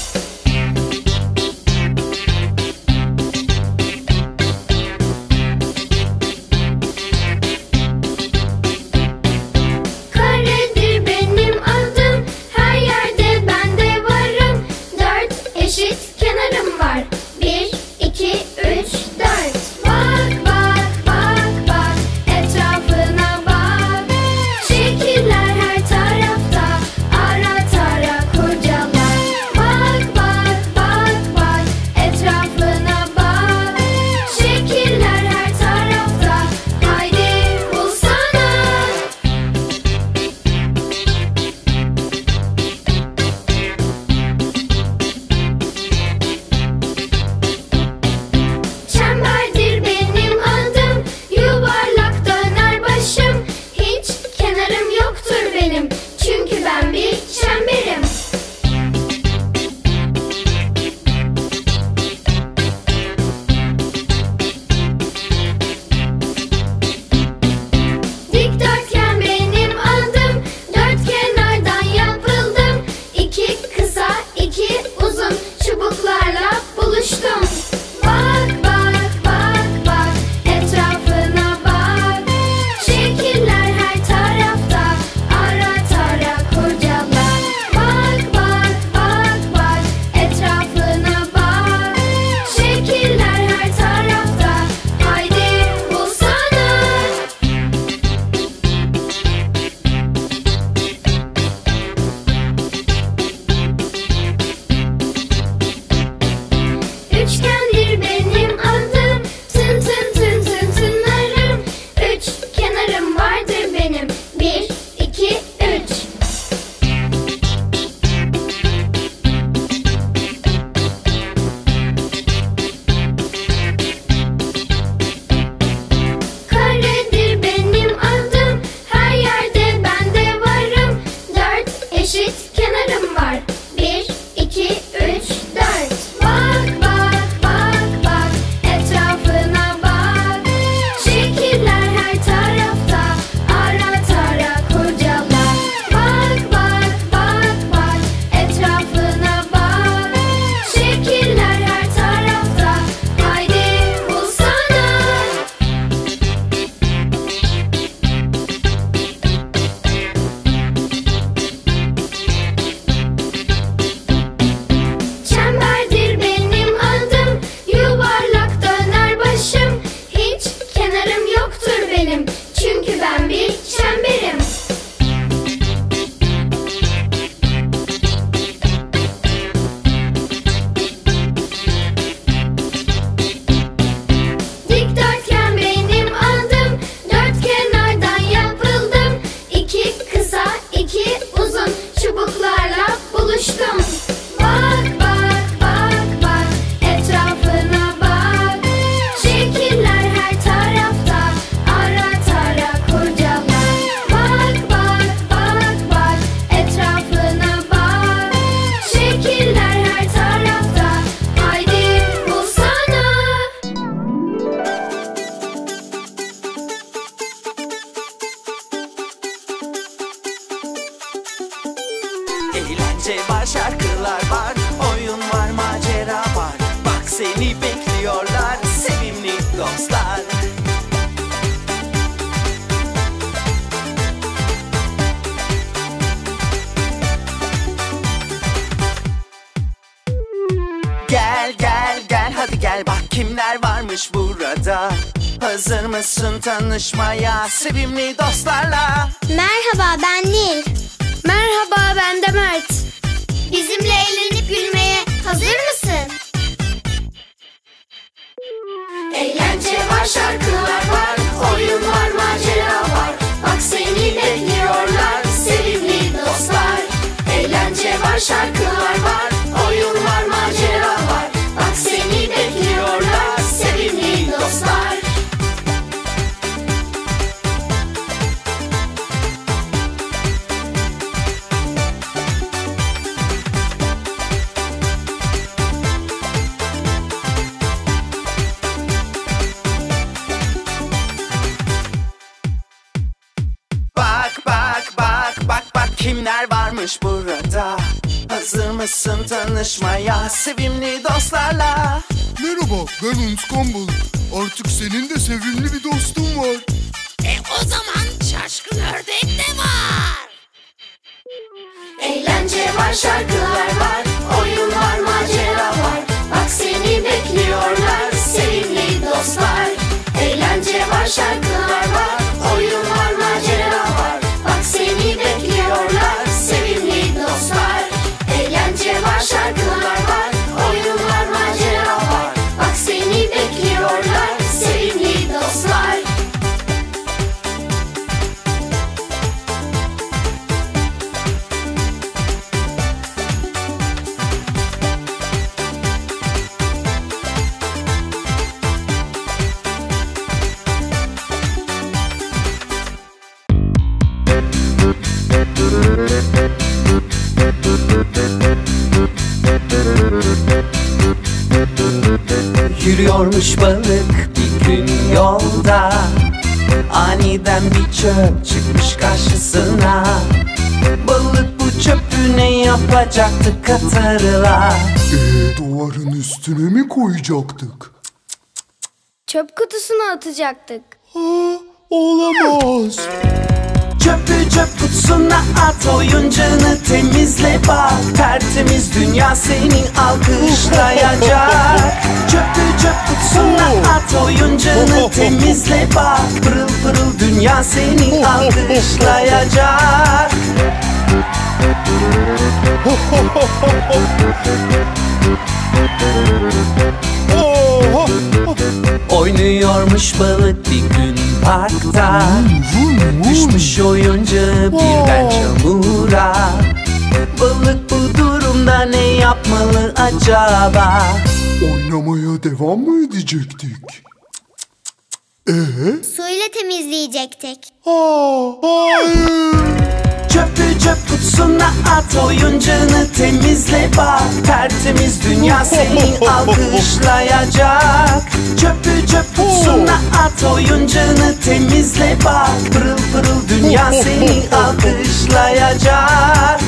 Karedir benim adım, her yerde ben de varım. 4 eşit kenarım var, 1, 2, 3, 4. Bak bak bak bak, etrafına bak. Şekiller her tarafta, ara tara kurcala. Bak bak bak bak, etrafına bak. Şekiller her tarafta, haydi bulsana. dostlar. Gel gel gel hadi gel bak kimler varmış burada. Hazır mısın tanışmaya sevimli dostlarla? Merhaba, ben Nil. Merhaba, ben de Mert. Bizimle eğlenip gülmeye hazır mısın? Eğlence var, şarkılar var, oyun var, macera var. Bak seni bekliyorlar sevimli dostlar. Eğlence var, şarkılar var, oyun var, macera var. Bak seni bekliyorlar sevimli dostlar. Bak kimler varmış burada. Hazır mısın tanışmaya sevimli dostlarla? Merhaba, ben Unskumble. Artık senin de sevimli bir dostun var. O zaman şaşkın ördek de var. Eğlence var, şarkılar var, oyun var, macera var. Bak seni bekliyorlar sevimli dostlar. Eğlence var, şarkılar var, oyun var, macera var. Bak seni bekliyorlar sevimli dostlar. Eğlence var, şarkılar var, oyun var, macera var. Bak seni bekliyorlar sevimli dostlar. Yürüyormuş balık bir gün yolda. Aniden bir çöp çıkmış karşısına. Balık bu çöpü ne yapacaktı hatırla. Duvarın üstüne mi koyacaktık? Çöp kutusuna atacaktık. Olamaz. Çöpü çöp kutusuna at, oyuncağını temizle bak. Tertemiz dünya seni alkışlayacak. Çöpü çöp kutusuna at, oyuncağını temizle bak. Pırıl pırıl dünya seni alkışlayacak. Oynuyormuş balık bir gün parkta. Düşmüş oyuncağı birden çamura. Balık bu durumda ne yapmalı acaba? Oynamaya devam mı edecektik? Suyla temizleyecektik. Hayır. Çöpü çöp kutusuna at, oyuncağını temizle bak. Tertemiz dünya seni alkışlayacak. Çöpü çöp kutusuna at, oyuncağını temizle bak. Pırıl pırıl dünya seni alkışlayacak.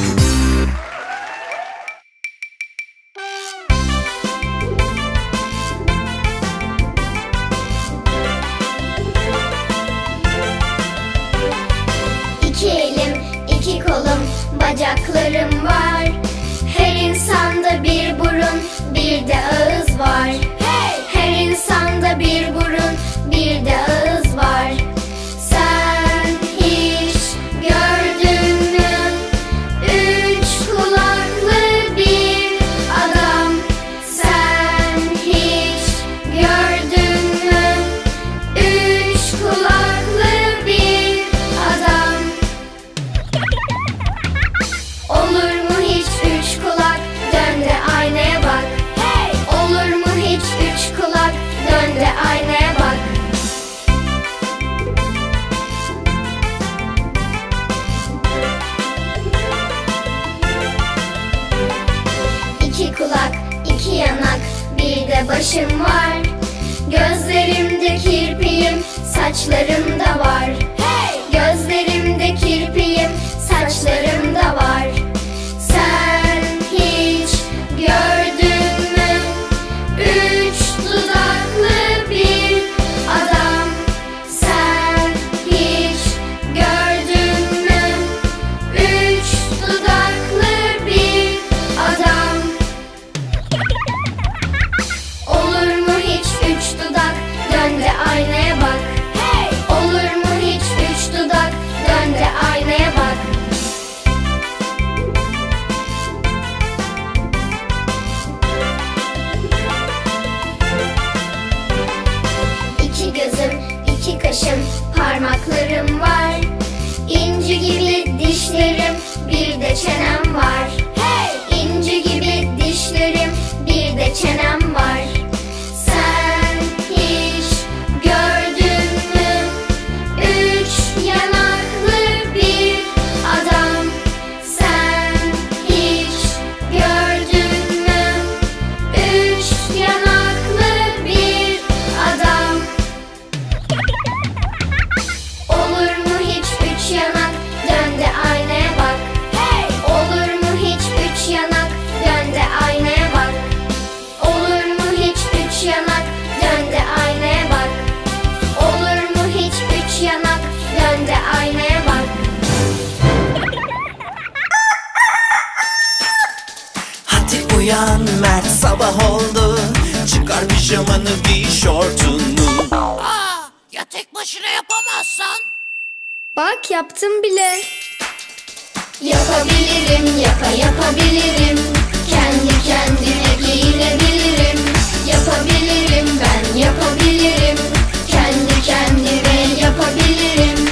İki elim, iki kolum, bacaklarım var. Her insanda bir burun, bir de ağız var. Her insanda bir burun, bir de ağız var. Sen hiç gördün mü? Üç kulaklı bir adam. Sen hiç gördün mü? Üç kulaklı bir adam. Olur mu hiç üç kulak? Dön de aynaya bak. Olur mu hiç üç kulak? Dön de aynaya bak. İki kulak, iki yanak, bir de başım var. Gözlerimde kirpiğim, saçlarımda var. Gözlerimde kirpiğim, saçlarımda var. Sen hiç gördün mü? Üç dudaklı bir de çenem var. Hey! İnci gibi dişlerim, bir de çenem var. Sen hiç gördün mü üç yanaklı bir adam? Sen hiç gördün mü üç yanaklı bir adam? Olur mu hiç üç yanak? Dön de aynaya bak. Hey! Olur mu hiç üç yanak? Dön de aynaya bak. Olur mu hiç üç yanak? Dön de aynaya bak. Olur mu hiç üç yanak? Dön de aynaya bak. Hadi uyan Mert, sabah oldu. Çıkar pijamanı, giy şortunu. Ya tek başına yapamazsan? Bak yaptım bile. Yapabilirim, yapabilirim. Kendi kendime giyinebilirim. Yapabilirim, ben yapabilirim. Kendi kendime yapabilirim.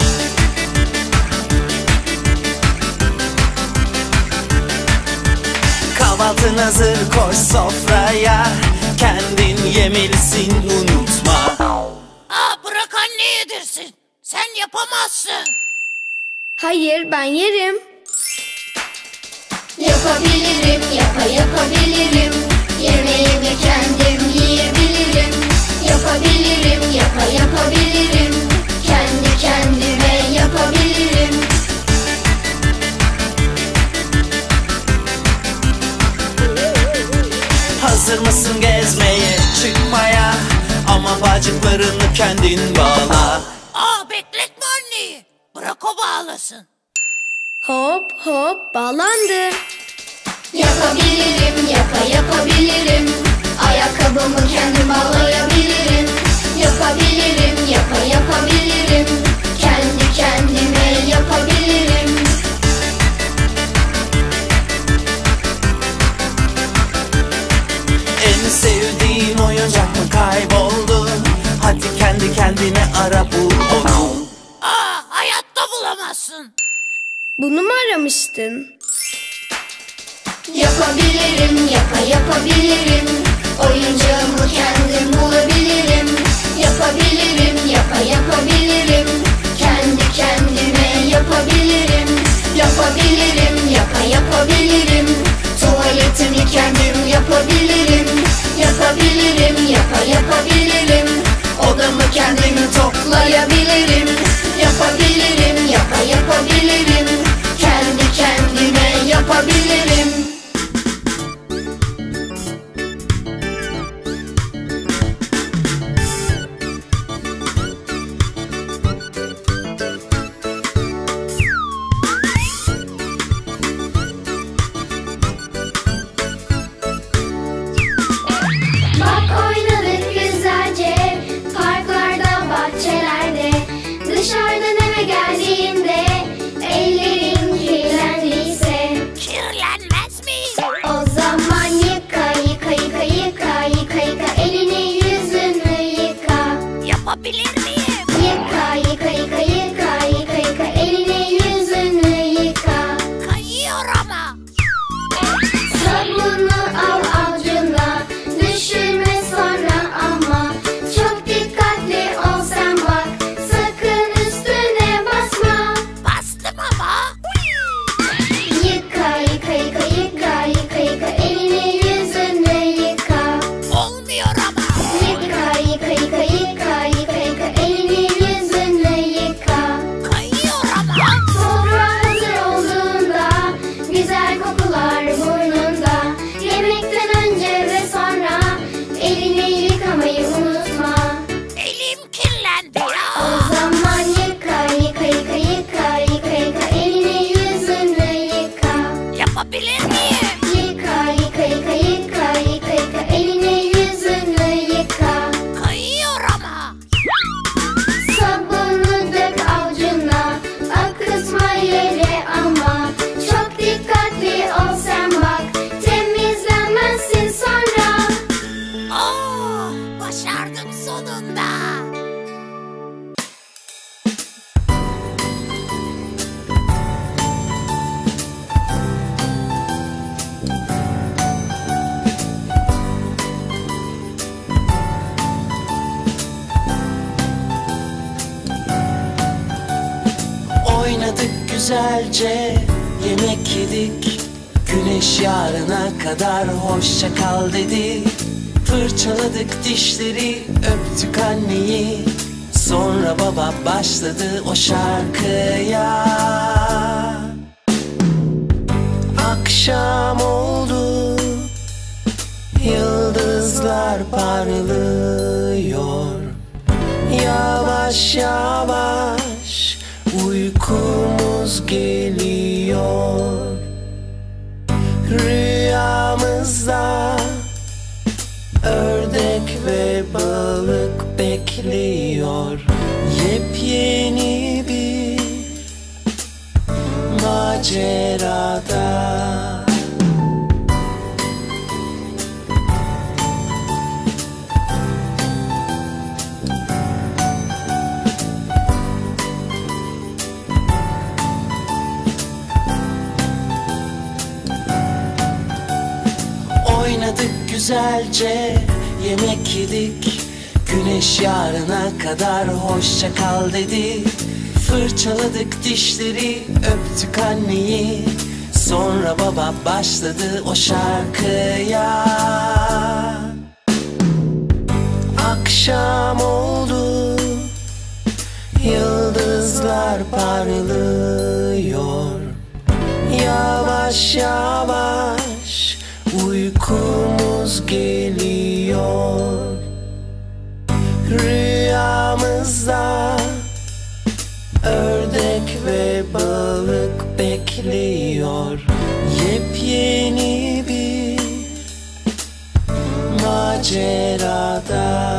Kahvaltın hazır, koş sofraya. Kendin yemelisin, unutma. Bırak anne yedirsin. Sen yapamazsın. Hayır, ben yerim. Yapabilirim, yapabilirim. Yemeğimi kendim yiyebilirim. Yapabilirim, yapabilirim. Kendi kendime yapabilirim. Hazır mısın gezmeye, çıkmaya? Ama bacaklarını kendin bağla. Bekletme anneyi. Bırak o bağlasın. Hop hop bağlandı. Yapabilirim, yapabilirim. Ayakkabımı kendim bağlayabilirim. Yapabilirim, yapabilirim. Kendi kendime yapabilirim. En sevdiğin oyuncak mı kayboldu? Hadi kendi kendine ara, bul onu. Hayatta bulamazsın. Bunu mu aramıştın? Yapabilirim, yapabilirim. Oyuncağımı kendim bulabilirim. Yapabilirim, yapabilirim. Kendi kendime yapabilirim. Yapabilirim, yapabilirim. Tuvaletimi kendim yapabilirim. Yapabilirim, yapabilirim. Odamı kendim toplayabilirim. Yapabilirim, yapabilirim. Kendi kendime yapabilirim. Bak oynadık güzelce, parklarda, bahçelerde. Dışarıdan eve geldiğinde ellerin kirlendiyse, Kirlenmez mi? o zaman yıka, yıka, yıka, yıka, yıka, yıka. Elini yüzünü yıka. Yapabilir miyim? Yıka, yıka, yıka, yıka, yıka, yıka. Elini yüzünü yıka. Kayıyor ama. Sabunu al avucuna, düşürme sonra ama. Çok dikkatli ol sen bak, sakın üstüne basma. Bastım ama. Yıka, yıka, yıka, yıka, yıka, yıka. Elini yüzünü yıka. Olmuyor ama. Yıka, yıka, yıka, yıka, yıka, yıka. güzelce yemek yedik. Güneş yarına kadar hoşça kal dedi. Fırçaladık dişleri, öptük anneyi. Sonra baba başladı o şarkıya. Akşam oldu, yıldızlar parlıyor. Yavaş yavaş uykumuz geliyor. Rüyamızda ördek ve balık bekliyor. Yepyeni bir macerada. Oynadık güzelce, yemek yedik. Güneş yarına kadar hoşça kal dedi. Fırçaladık dişleri, öptük anneyi. Sonra baba başladı o şarkıya. Akşam oldu, yıldızlar parlıyor. Yavaş yavaş uykumuz geliyor. Rüyamızda ördek ve balık bekliyor. Yepyeni bir macerada.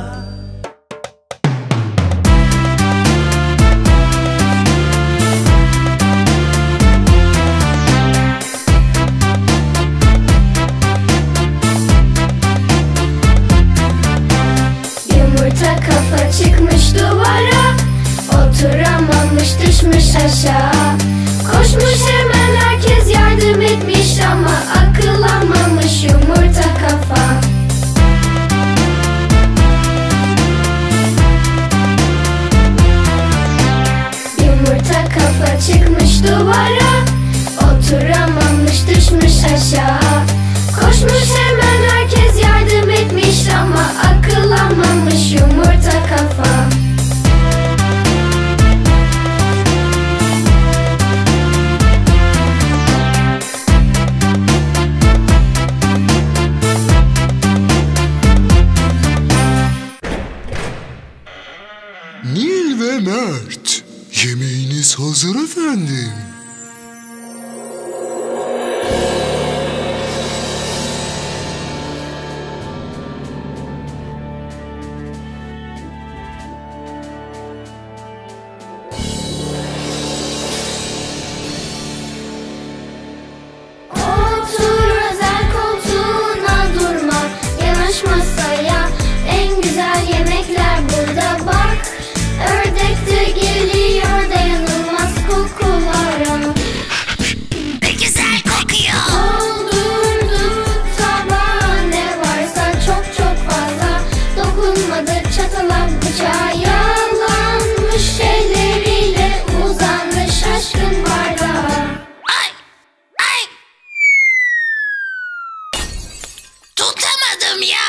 Yumurta kafa çıkmış duvara, oturamamış düşmüş aşağı. Koşmuş hemen herkes yardım etmiş ama akıllanmamış yumurta kafa. Yumurta kafa çıkmış duvara, oturamamış düşmüş aşağı. Koşmuş hemen herkes yardım etmiş ama akıllanmamış yumurta kafa. Nil ve Mert, yemeğiniz hazır efendim. Otur özel koltuğuna durma, yanaş masaya. En güzel yemekler burada bak. Ördek de geliyor, dayanılmaz kokulara. Ne güzel kokuyor. Doldurduk tabağa, ne varsa çok çok fazla. Dokunmadık çatala bıçağa, yalanmış elleriyle uzandı şaşkın bardağa. Ay, ay. Tutamadım ya.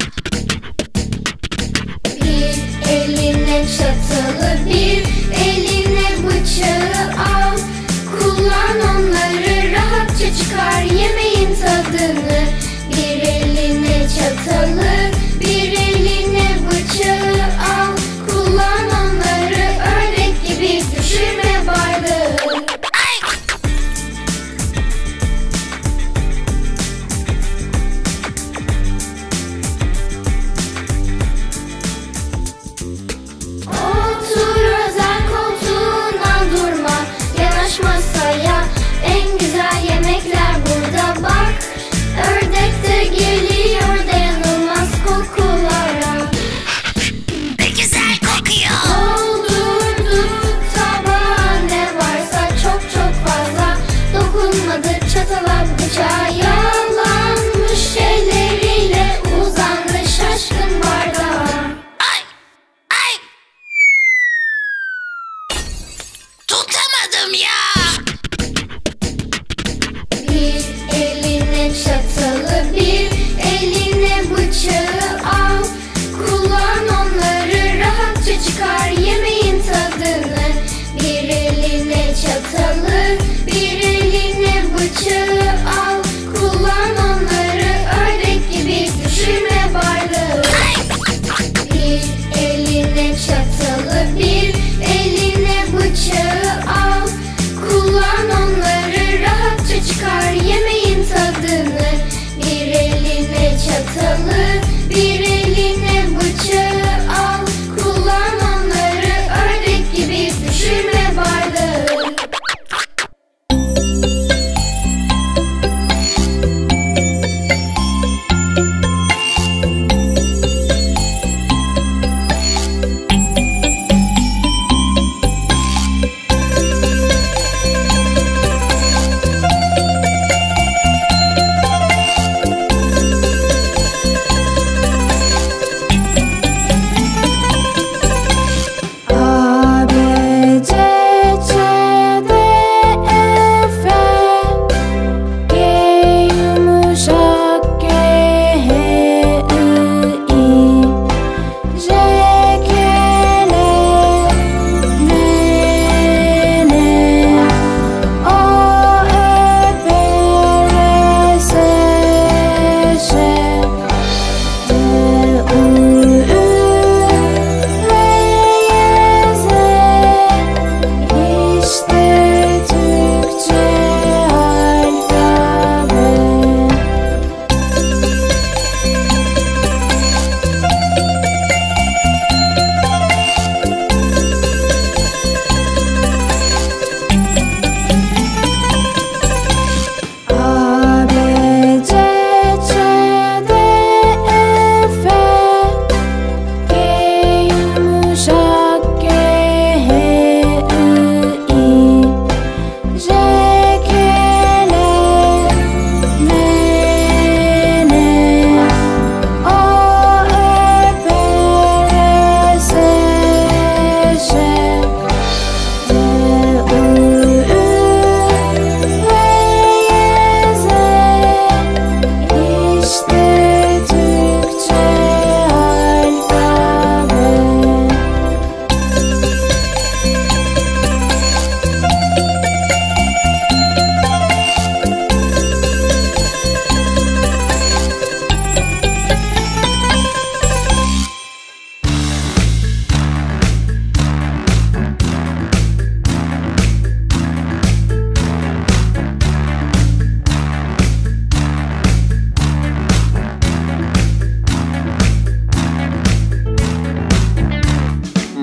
Bir eline çatalı, bir eline bıçağı al. Kullan onları, rahatça çıkar yemeğin tadını. Bir eline çatalı, bir eline bıçağı al. Kullan onları, ördek gibi düşürme bardağı. Ay. Otur özel koltuğuna durma,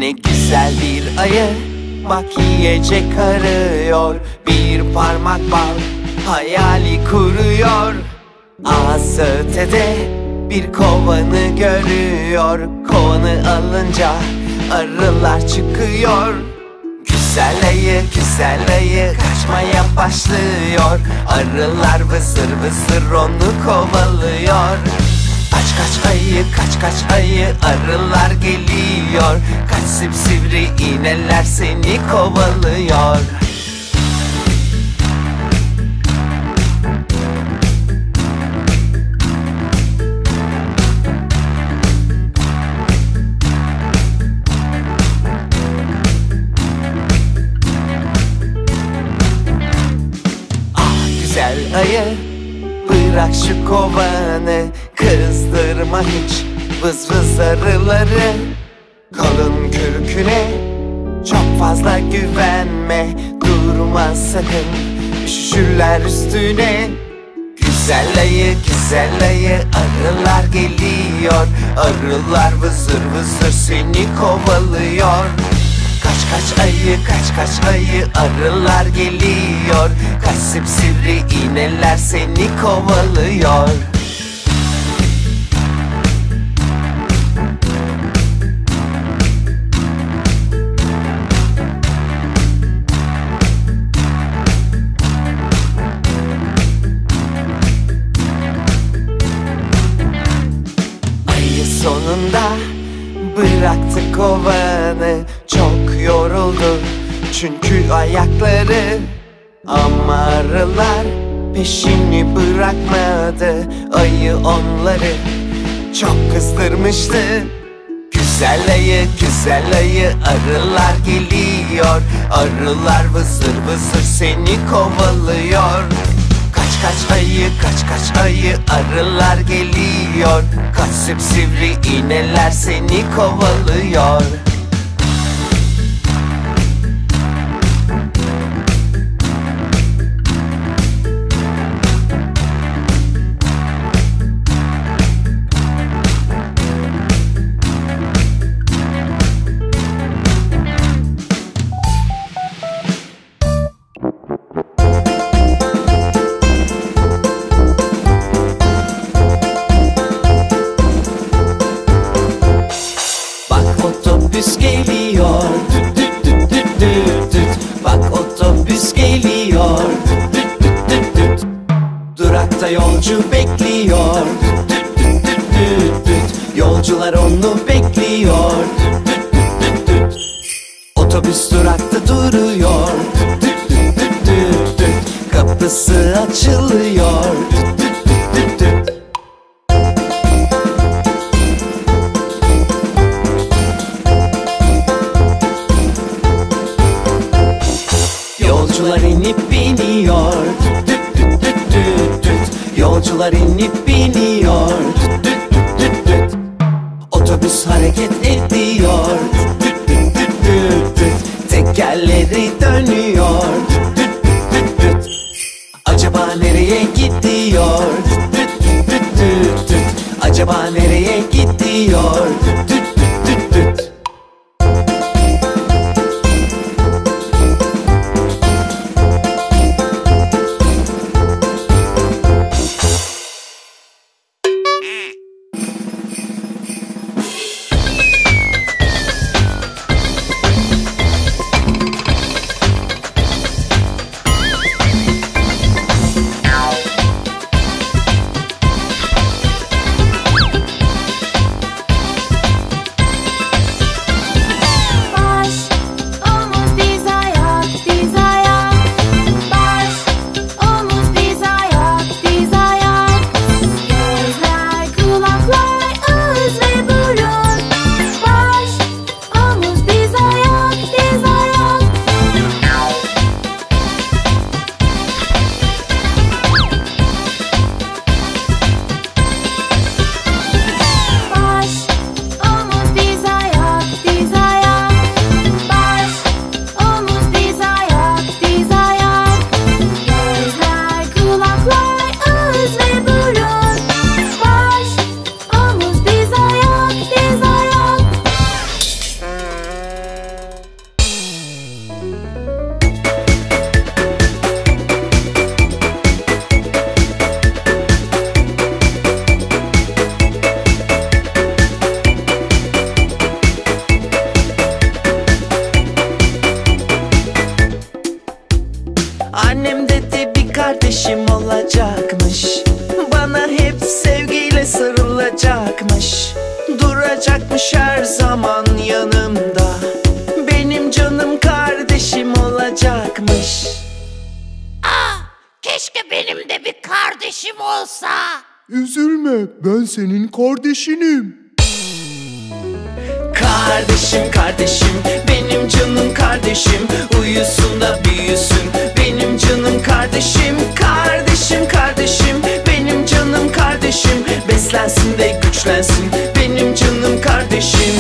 Ne güzel bir ayı, bak yiyecek arıyor. Bir parmak bal hayali kuruyor. Ağzı ötede bir kovanı görüyor. Kovanı alınca arılar çıkıyor. Güzel ayı, güzel ayı kaçmaya başlıyor. Arılar vızır vızır onu kovalıyor. Kaç kaç ayı, kaç kaç ayı, arılar geliyor. Kaç sipsivri iğneler seni kovalıyor. Güzel ayı, bırak şu kovanı, kızdırma hiç vız vız arıları. Kalın kürküne çok fazla güvenme, durma sakın, üşürler üstüne. Güzel ayı, güzel ayı, arılar geliyor. Arılar vızır vızır seni kovalıyor. Kaç kaç ayı, kaç kaç ayı, arılar geliyor. Kaç sipsivri iğneler seni kovalıyor. Ayı sonunda bıraktı kovanı. Çok yoruldu çünkü ayakları. Ama arılar peşini bırakmadı. Ayı onları çok kızdırmıştı. Güzel ayı, güzel ayı, arılar geliyor. Arılar vızır vızır seni kovalıyor. Kaç kaç ayı, kaç kaç ayı, arılar geliyor. Kaç sipsivri iğneler seni kovalıyor. Otobüs geliyor, düt düt düt düt düt düt. Bak otobüs geliyor, düt düt düt düt düt. Durakta yolcu bekliyor, düt düt düt düt düt düt. Yolcular onu bekliyor, düt düt düt düt düt. Otobüs durakta duruyor, düt düt düt düt düt düt. Kapısı açılıyor, düt düt düt düt düt. Yolcular inip biniyor, düt düt düt düt düt. Yolcular inip biniyor, düt düt düt düt düt. Otobüs hareket ediyor, düt düt düt düt düt. Tekerleri dönüyor, düt düt düt düt düt. Acaba nereye gidiyor, düt düt düt düt düt. Acaba nereye gidiyor, düt düt düt düt düt. olacakmış. Duracakmış her zaman yanımda. Benim canım kardeşim olacakmış. Keşke benim de bir kardeşim olsa. Üzülme, ben senin kardeşinim. Kardeşim kardeşim, benim canım kardeşim. Uyusun da büyüsün, benim canım kardeşim. Kardeşim kardeşim, benim canım kardeşim. Beslensin de güçlensin, benim canım kardeşim.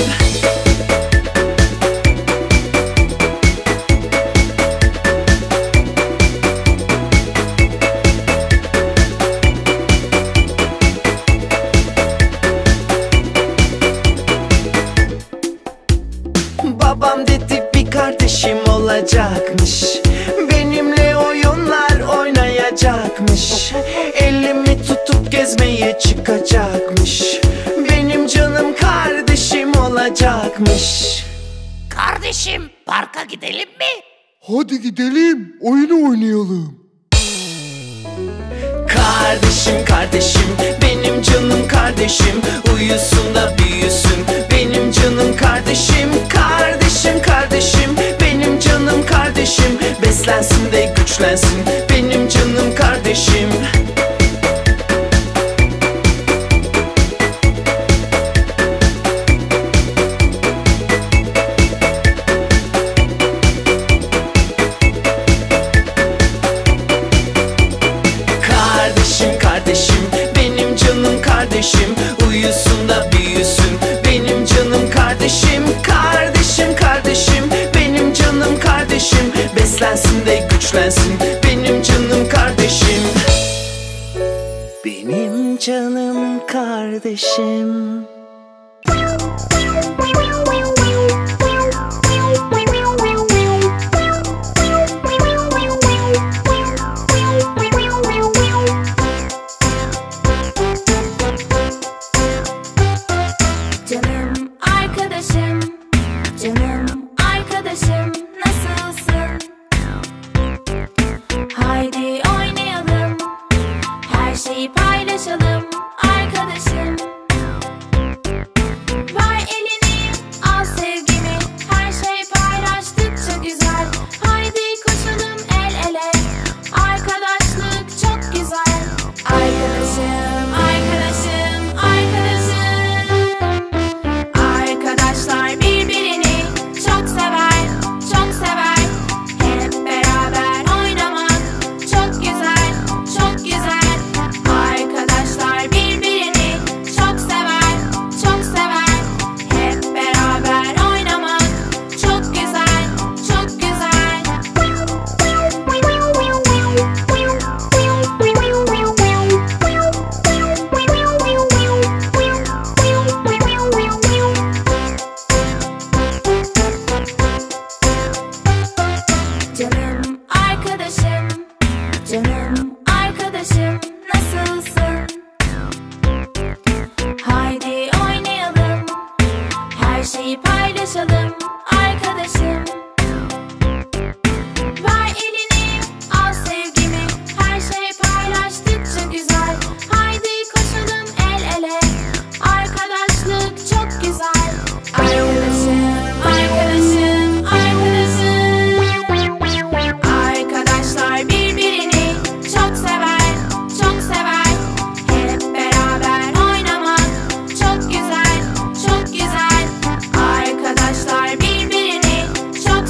Babam dedi bir kardeşim olacakmış. Benimle oyunlar oynayacakmış. Elimi tutup gezmeye çıkacakmış. Benim canım kardeşim olacakmış. Kardeşim, parka gidelim mi? Hadi gidelim, oyunu oynayalım. Kardeşim kardeşim, benim canım kardeşim. Uyusun da büyüsün, benim canım kardeşim. Kardeşim kardeşim, benim canım kardeşim. Beslensin de güçlensin, benim canım kardeşim. Kardeşim kardeşim, benim canım kardeşim. Uyusun da büyüsün, benim canım kardeşim. Kardeşim kardeşim, benim canım kardeşim. Beslensin de güçlensin, benim canım kardeşim. Benim canım kardeşim. Canım arkadaşım, canım arkadaşım, nasılsın? Haydi oynayalım, her şeyi paylaşalım arkadaşım. Ver elini, al sevgimi, her şey paylaştıkça güzel. Haydi koşalım el ele, arkadaşlık çok güzel. Arkadaşım, arkadaşım, arkadaşım. Arkadaşlar birbirini çok sever, çok sever. Hep beraber oynamak çok güzel, çok güzel. Arkadaşlar birbirini çok sever, çok sever. Hep beraber oynamak çok güzel, çok güzel. Canım arkadaşım, canım arkadaşım, nasılsın? Haydi oynayalım, her şeyi paylaşalım arkadaşım. Ver elini, al sevgimi, her şey paylaştıkça güzel. Haydi koşalım el ele, arkadaşlık çok güzel. Arkadaşım, arkadaşım, arkadaşım. Arkadaşlar birbirini çok sever, çok sever. Hep beraber oynamak çok güzel, çok güzel. Arkadaşlar birbirini çok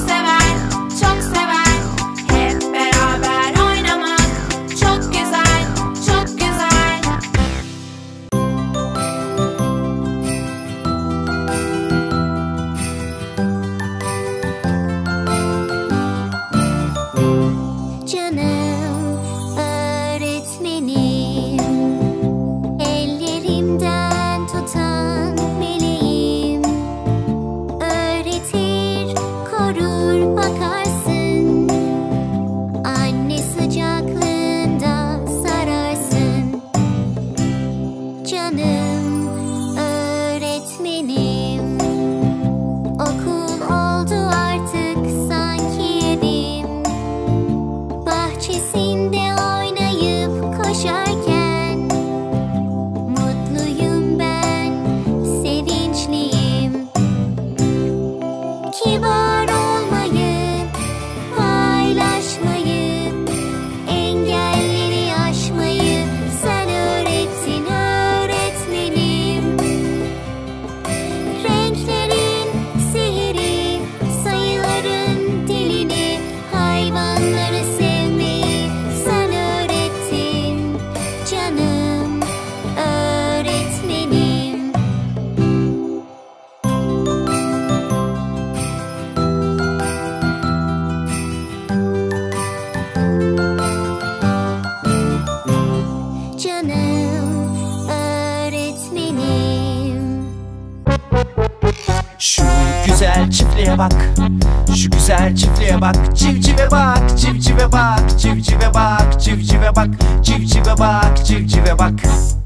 çiftliğe bak, şu güzel çiftliğe bak. Civcive bak, civcive bak, civcive bak, civcive bak, civcive bak, civcive bak.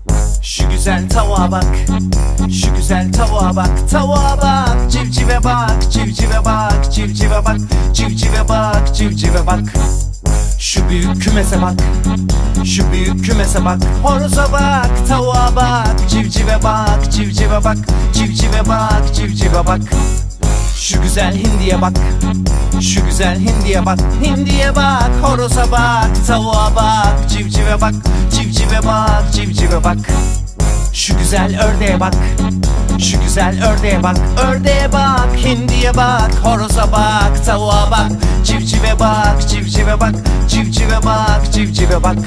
Şu güzel tavuğa bak, şu güzel tavuğa bak, tavuğa bak. Civcive bak, civcive bak, civcive bak, civcive bak, civcive bak. Şu büyük kümese bak, şu büyük kümese bak. Horoza bak, tavuğa bak, civcive bak, civcive bak, civcive bak, civcive bak. Şu güzel hindiye bak, şu güzel hindiye bak, hindiye bak. Horoza bak, tavuğa bak, civcive bak, civcive bak, civcive bak. Şu güzel ördeğe bak, şu güzel ördeğe bak, ördeğe bak. Hindiye bak, horoza bak, tavuğa bak, civcive bak, civcive bak, civcive bak, civcive bak.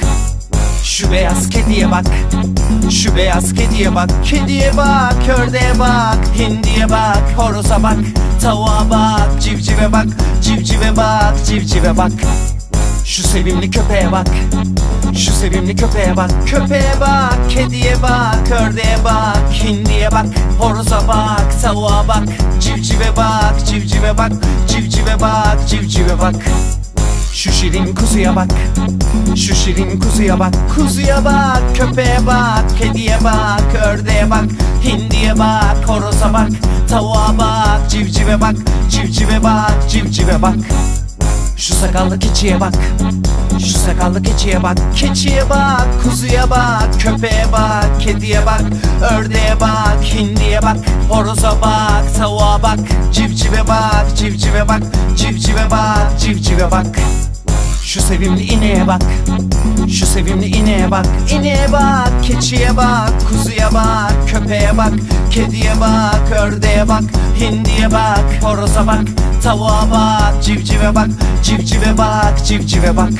Şu beyaz kediye bak, şu beyaz kediye bak, kediye bak, ördeğe bak, hindiye bak, horoza bak, tavuğa bak, civcive bak, civcive bak, civcive bak. Şu sevimli köpeğe bak, şu sevimli köpeğe bak, köpeğe bak, kediye bak, ördeğe bak, hindiye bak, horoza bak, tavuğa bak, civcive bak, civcive bak, civcive bak, civcive bak. Şu şirin kuzuya bak, şu şirin kuzuya bak, kuzuya bak, köpeğe bak, kediye bak, ördeğe bak, hindiye bak, horoza bak, tavuğa bak, civcive bak, civcive bak, civcive bak. Şu sakallı keçiye bak, şu sakallı keçiye bak, keçiye bak, kuzuya bak, köpeğe bak, kediye bak, ördeğe bak, hindiye bak, horoza bak, tavuğa bak, civcive bak, civcive bak, civcive bak, civcive bak. Şu sevimli ineğe bak, şu sevimli ineğe bak, ineğe bak, keçiye bak, kuzuya bak, köpeğe bak, kediye bak, ördeğe bak, hindiye bak, horoza bak, tavuğa bak, civcive bak, civcive bak, civcive bak.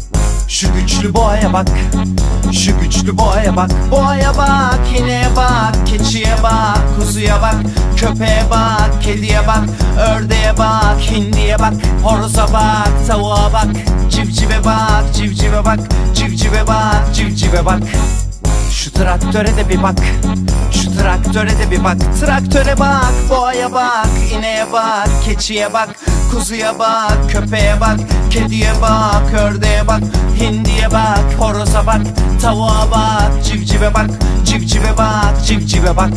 Şu güçlü boğaya bak, şu güçlü boğaya bak, boğaya bak, ineğe bak, keçiye bak, kuzuya bak, köpeğe bak, kediye bak, ördeğe bak, hindiye bak, horoza bak, tavuğa bak, civcive bak, civcive bak, civcive bak, civcive bak. Şu traktöre de bir bak, şu traktöre de bir bak, traktöre bak, boğaya bak, ineğe bak, keçiye bak, kuzuya bak, köpeğe bak, kediye bak, ördeğe bak, hindiye bak, horoza bak, tavuğa bak, civcive bak, civcive bak, civcive bak.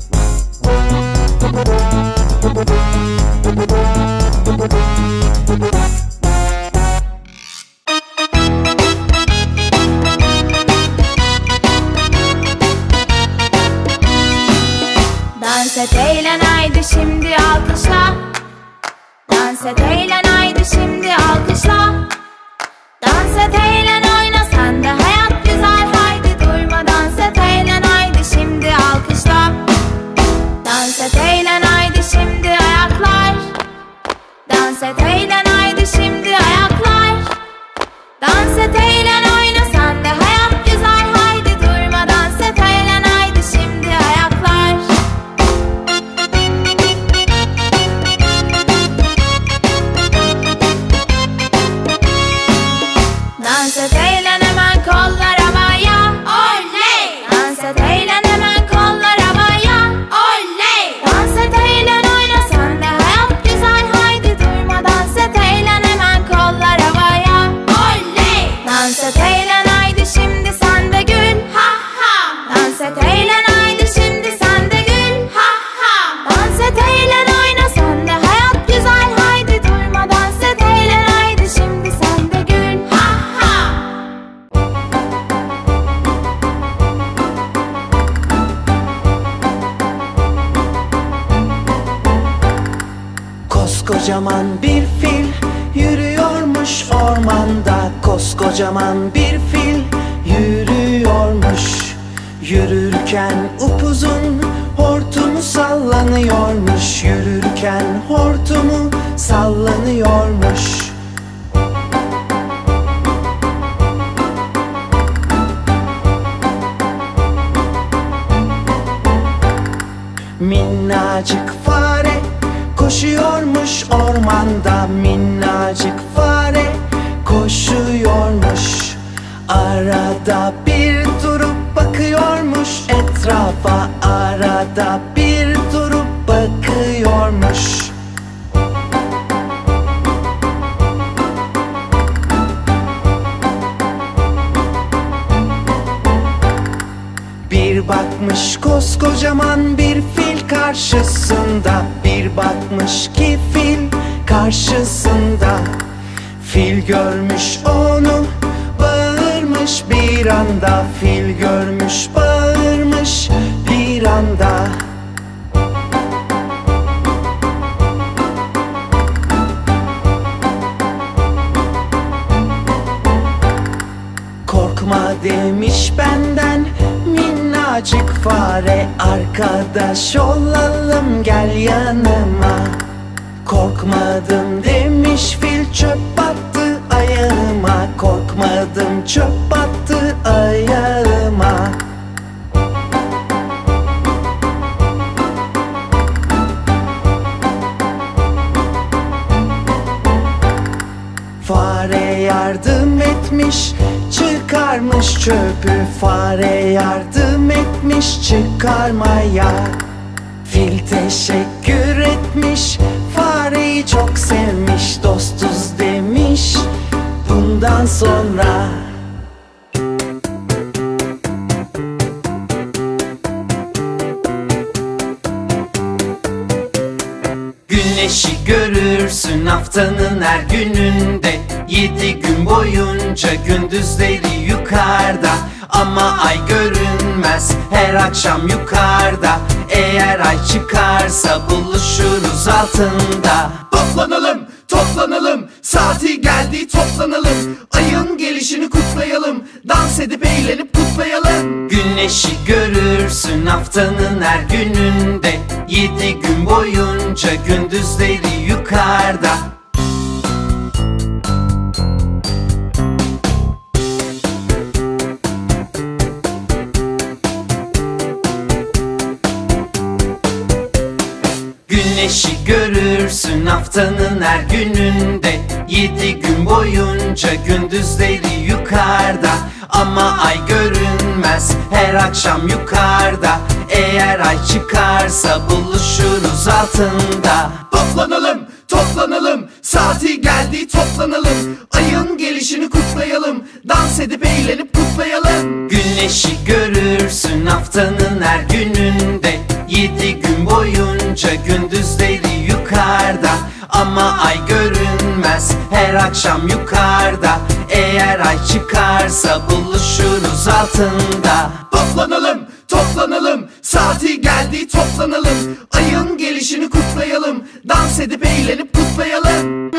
Dans et eğlen haydi şimdi alkışla. Dans et eğlen haydi şimdi alkışla. Dans et eğlen oyna sen de hayat güzel haydi durma. Dans et eğlen haydi şimdi alkışla. Dans et eğlen haydi şimdi ayaklar. Dans et eğlen haydi şimdi ayaklar. Dans et eğlen oyna sen de hayat güzel haydi durma. Dans et eğlen haydi şimdi ayaklar. Dans et eğlen hemen kollar havaya. Oley! Dans et eğlen hemen kollar havaya. Oley! Dans et eğlen oyna sen de hayat güzel haydi durma. Dans et eğlen hemen kollar havaya. Oley! Dans et eğlen haydi şimdi sen de gül. Ha ha! Dans et eğlen haydi şimdi sen de gül. Ha ha! Dans et eğlen oyna sen de hayat güzel haydi durma. Dans et eğlen haydi şimdi sen de gül. Ha ha! Koskocaman bir fil yürüyormuş ormanda. Koskocaman bir fil yürüyormuş. Yürürken upuzun hortumu sallanıyormuş. Yürürken hortumu sallanıyormuş. Minnacık fare koşuyormuş ormanda. Minnacık fare koşuyormuş. Arada bir durup bakıyormuş etrafa. Arada bir durup bakıyormuş. Koskocaman bir fil karşısında, bir bakmış ki fil karşısında. Fil görmüş onu, bağırmış bir anda. Fil görmüş, bağırmış bir anda. Korkma demiş benden minnacık fare, arkadaş olalım gel yanıma. Korkmadım demiş fil, çöp battı ayağıma. Korkmadım, çöp battı ayağıma. Fare yardım etmiş, çıkarmış çöpü. Fare yardım etmiş çıkarmaya. Fil teşekkür etmiş, fareyi çok sevmiş. Dostuz demiş bundan sonra. Güneşi görürsün haftanın her gününde. 7 gün boyunca gündüzleri yukarıda. Ama ay görünmez her akşam yukarıda. Eğer ay çıkarsa buluşuruz altında. Toplanalım, toplanalım, saati geldi toplanalım. Ayın gelişini kutlayalım, dans edip eğlenip kutlayalım. Güneşi görürsün haftanın her gününde. 7 gün boyunca gündüzleri yukarıda. Güneşi görürsün haftanın her gününde. 7 gün boyunca gündüzleri yukarıda. Ama ay görünmez her akşam yukarıda. Eğer ay çıkarsa buluşuruz altında. Toplanalım, toplanalım, saati geldi toplanalım. Ayın gelişini kutlayalım, dans edip eğlenip kutlayalım. Güneşi görürsün haftanın her gününde. 7 gün boyunca gündüzleri yukarıda. Ama ay görünmez her akşam yukarıda. Eğer ay çıkarsa buluşuruz altında. Toplanalım, toplanalım, saati geldi toplanalım. Ayın gelişini kutlayalım, dans edip eğlenip kutlayalım.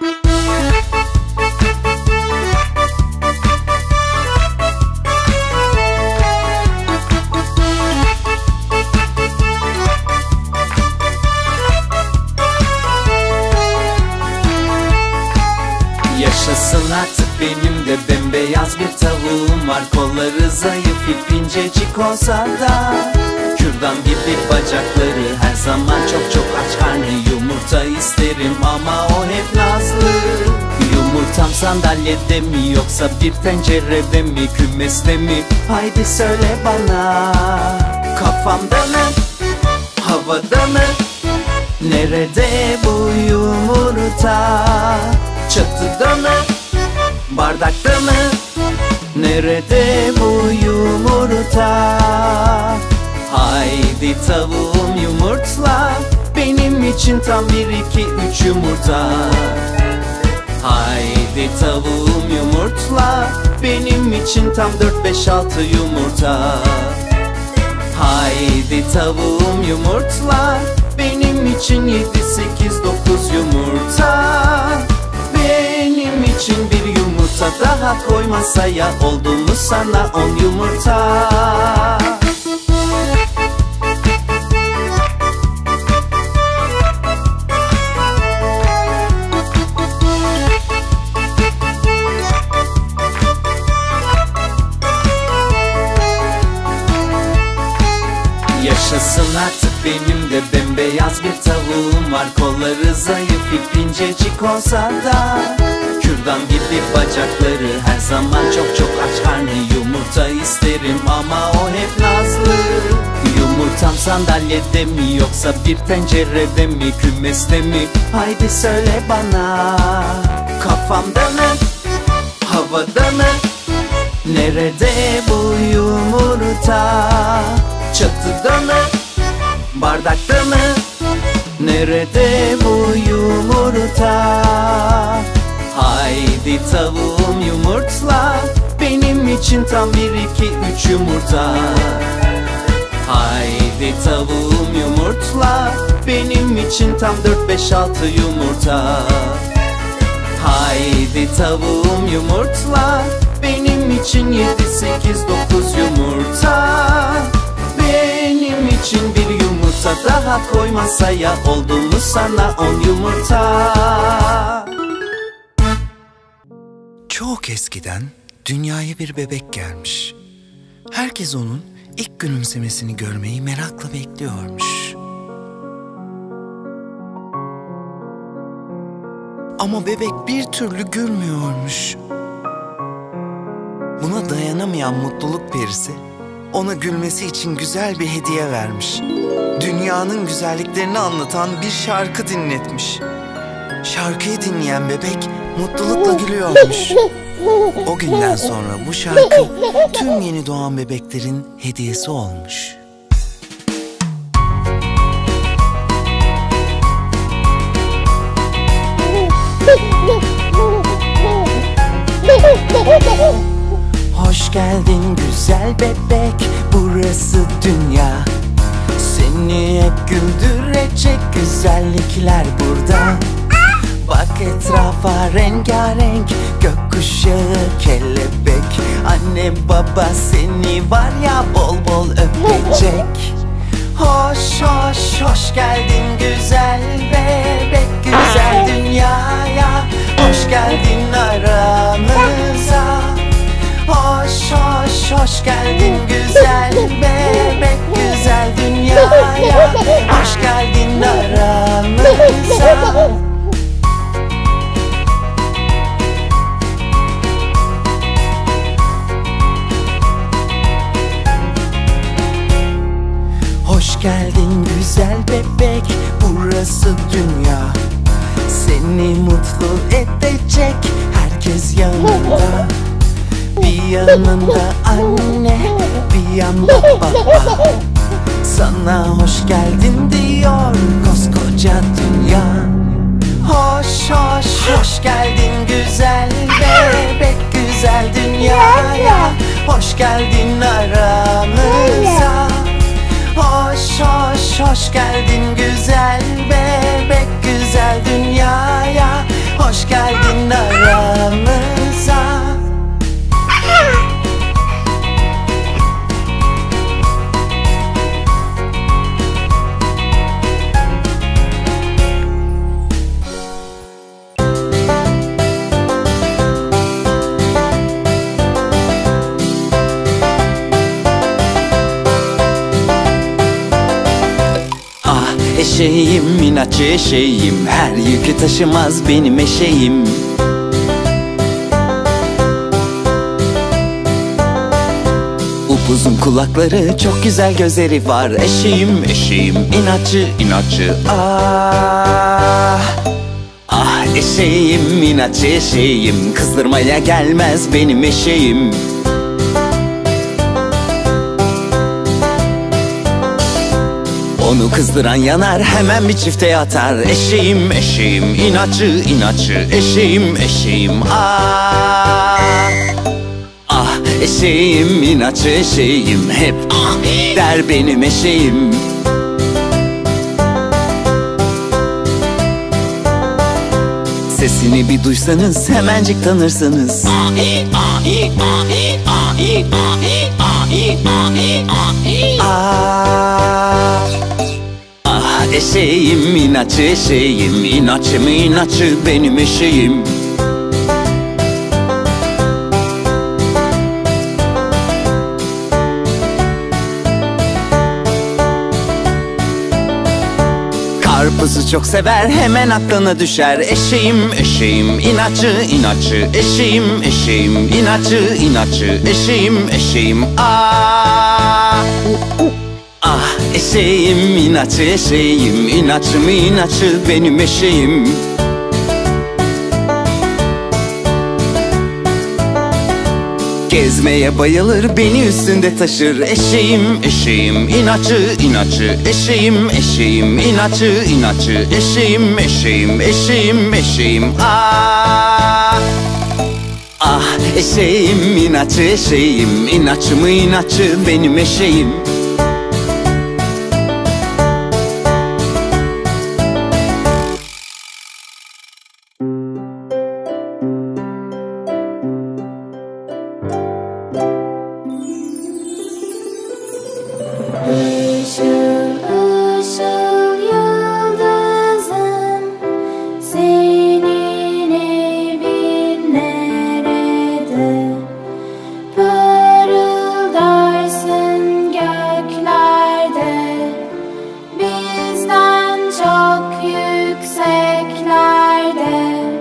Yaşasın artık benim de bembeyaz bir tavuğum var. Kolları zayıf, ip incecik olsa da kürdan gibi bacakları, her zaman çok çok aç karnı. Yumurta isterim ama o hep nazlı. Yumurtam sandalyede mi yoksa bir tencerede mi, kümeste mi? Haydi söyle bana. Kafamda mı, havada mı? Nerede bu yumurta? Çatıda mı, bardakta mı? Nerede bu yumurta? Haydi tavuğum yumurtla, benim için tam 1, 2, 3 yumurta. Haydi tavuğum yumurtla, benim için tam 4, 5, 6 yumurta. Haydi tavuğum yumurtla, benim için 7, 8, 9 yumurta. Benim için bir yumurta daha koy masaya, oldu mu sana 10 yumurta? Yaşasın artık benim de bembeyaz bir tavuğum var. Kolları zayıf, ip incecik olsa da kürdan gibi bacakları, her zaman çok çok aç karnı. Yumurta isterim ama o hep nazlı. Yumurtam sandalyede mi yoksa bir tencerede mi, kümeste mi? Haydi söyle bana. Kafamda mı, havada mı? Nerede bu yumurta? Çatıda mı, bardakta mı? Nerede bu yumurta? Haydi tavuğum yumurtla, benim için tam 1, 2, 3 yumurta. Haydi tavuğum yumurtla, benim için tam 4, 5, 6 yumurta. Haydi tavuğum yumurtla, benim için 7, 8, 9 yumurta. Benim için bir yumurta daha koy masaya, oldu mu sana 10 yumurta? Çok eskiden dünyaya bir bebek gelmiş. Herkes onun ilk gülümsemesini görmeyi merakla bekliyormuş. Ama bebek bir türlü gülmüyormuş. Buna dayanamayan mutluluk perisi ona gülmesi için güzel bir hediye vermiş. Dünyanın güzelliklerini anlatan bir şarkı dinletmiş. Şarkıyı dinleyen bebek mutlulukla gülüyormuş. O günden sonra bu şarkı tüm yeni doğan bebeklerin hediyesi olmuş. Hoş geldin güzel bebek, burası dünya. Seni hep güldürecek güzellikler burada. Bak etrafa rengarenk, gökkuşağı, kelebek. Anne baba seni var ya bol bol öpecek. Hoş hoş hoş geldin güzel bebek, güzel dünyaya. Hoş geldin aramıza. Hoş hoş hoş geldin güzel bebek, güzel dünyaya. Hoş geldin aramıza. Hoş geldin güzel bebek, burası dünya. Seni mutlu edecek herkes yanında. Bir yanında anne, bir yanda baba. Sana hoş geldin diyor koskoca dünya. Hoş hoş hoş geldin güzel bebek, güzel dünyaya. Hoş geldin aramıza. Hoş hoş hoş geldin güzel bebek, güzel dünyaya. Hoş geldin aramıza. Eşeğim, inatçı eşeğim, her yükü taşımaz benim eşeğim. Upuzun kulakları, çok güzel gözleri var. Eşeğim, eşeğim, inatçı, inatçı. Ah, ah eşeğim, inatçı eşeğim, kızdırmaya gelmez benim eşeğim. Onu kızdıran yanar, hemen bir çifteye atar. Eşeğim, eşeğim, inatçı, inatçı. Eşeğim, eşeğim, ah. Ah eşeğim, inatçı eşeğim, hep ah der benim eşeğim. Sesini bir duysanız hemencik tanırsınız. Ah, ah eşeğim, inatçı eşeğim, inatçı mı inatçı benim eşeğim. Karpuzu çok sever, hemen aklına düşer. Eşeğim, eşeğim, inatçı, inatçı. Eşeğim, eşeğim, inatçı, inatçı. Eşeğim, eşeğim, ah. Ah eşeğim, inatçı eşeğim, inatçı mı inatçı benim eşeğim. Gezmeye bayılır, beni üstünde taşır. Eşeğim, eşeğim, inatçı, inatçı. Eşeğim, eşeğim, inatçı, inatçı. Eşeğim, eşeğim, eşeğim, eşeğim. Ah, ah eşeğim, inatçı eşeğim. İnatçı mı inatçı benim eşeğim. Işıl ışıl yıldızım, senin evin nerede? Parıldarsın göklerde, bizden çok yükseklerde.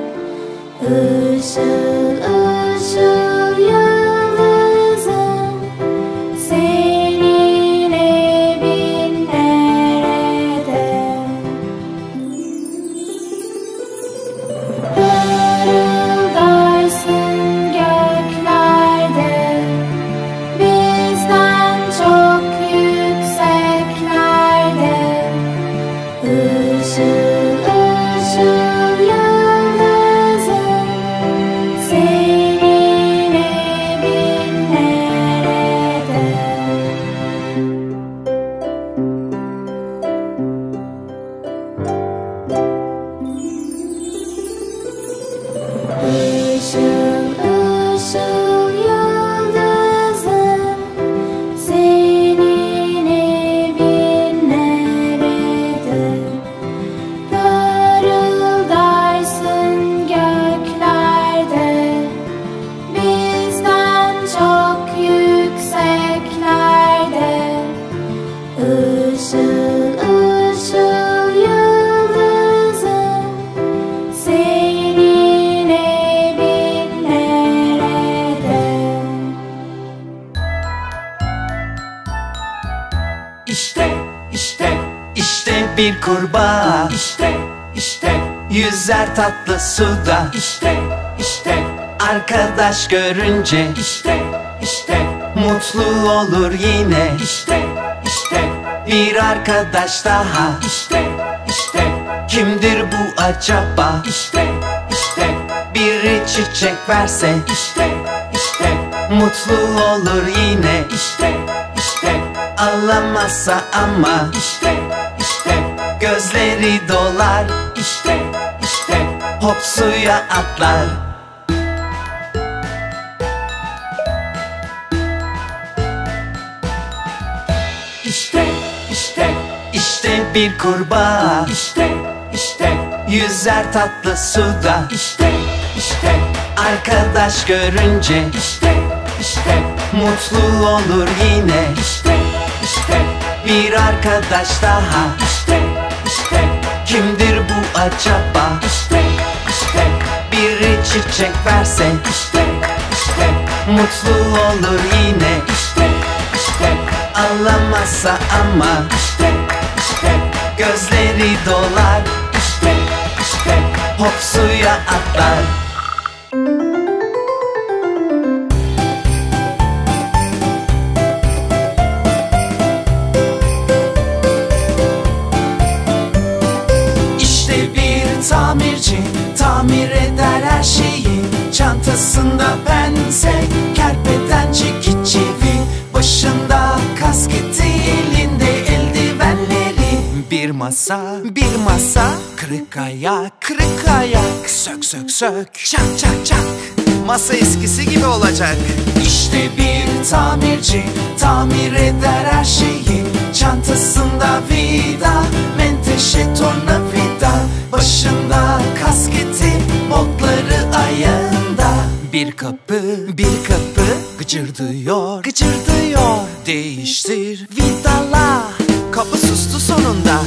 Işıl ışıl yıldızım, senin evin nerede? Parıldarsın göklerde, bizden çok yükseklerde. Işıl ışıl yıldızım, senin evin nerede? Işıl ışıl yıldızım, senin evin nerede? Parıldarsın göklerde, bizden çok yükseklerde. Işıl ışıl yıldızım, senin evin nerede? İşte, işte, işte bir kurbağa. İşte, işte, yüzer tatlı suda. İşte, işte, arkadaş görünce. İşte, işte, mutlu olur yine. İşte, işte, bir arkadaş daha. İşte, işte, kimdir bu acaba? İşte, işte, biri çiçek verse. İşte, işte, mutlu olur yine. İşte, işte, alamazsa ama. İşte, işte, gözleri dolar. İşte, işte, hop suya atlar. İşte, işte, işte bir kurbağa. İşte, işte, yüzer tatlı suda. İşte, işte, arkadaş görünce. İşte, işte, mutlu olur yine. İşte, işte, bir arkadaş daha. İşte, işte, kimdir bu acaba? İşte, işte, biri çiçek verse. İşte, işte, mutlu olur yine. İşte, işte, alamazsa ama. İşte, işte, gözleri dolar. İşte, işte, hop suya atlar. İşte bir tamirci tamir eder her şeyi. Çantasında pense, kerpeten çekiç çivi. Başında kasketi, elinde eldivenleri. Bir masa, bir masa, kırık ayak, kırık ayak. Sök sök sök, çak çak çak. Masa eskisi gibi olacak. İşte bir tamirci tamir eder her şeyi. Çantasında vida, menteşe tornavida. Başında kasketi, botları ayağında. Bir kapı, bir kapı, gıcırdıyor, gıcırdıyor. Değiştir vidala, kapı sustu sonunda.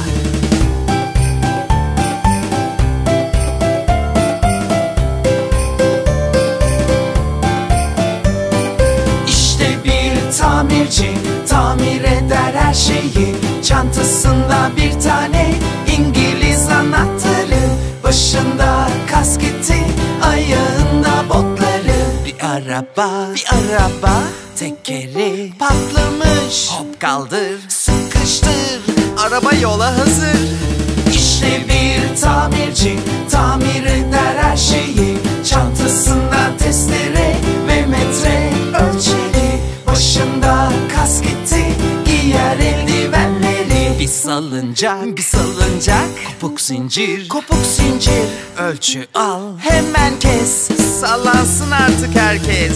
İşte bir tamirci tamir eder her şeyi. Çantasında bir tane İngiliz anahtarı. Başında kasketi, ayağında botları. Bir ara Bir araba tekeri patlamış. Hop kaldır, sıkıştır, araba yola hazır. İşte bir tamirci tamir eder her şeyi. Çantasından testere ve metre ölçeri. Başında kasketi, giyer eldivenleri. Bir salıncak, kopuk zincir, ölçü al, hemen kes, sallansın artık herkes.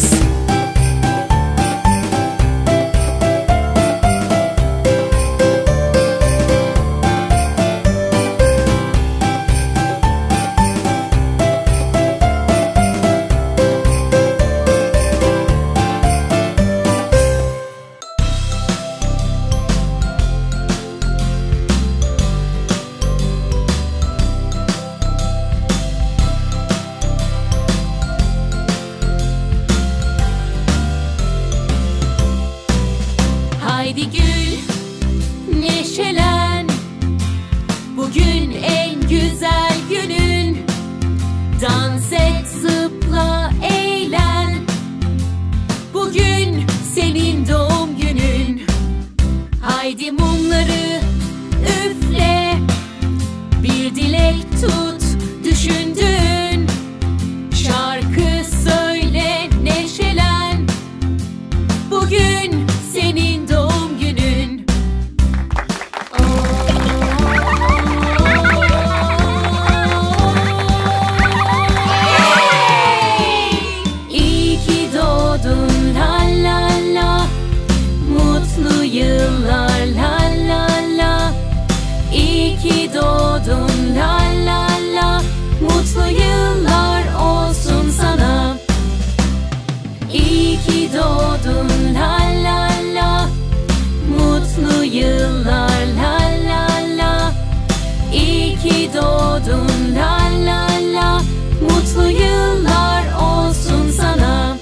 Haydi gül, neşelen, bugün en güzel günün. Dans et, zıpla, eğlen, bugün senin doğum günün. Haydi mumları üfle, bir dilek tut düşündüğün. Şarkı söyle, neşelen, bugün senin doğum günün. İyi ki doğdun la la la, mutlu yıllar la la la. İyi ki doğdun la la la, mutlu yıllar olsun sana. İyi ki doğdun la la la, mutlu yıllar la la la. İyi ki doğdun la la la, mutlu yıllar olsun sana.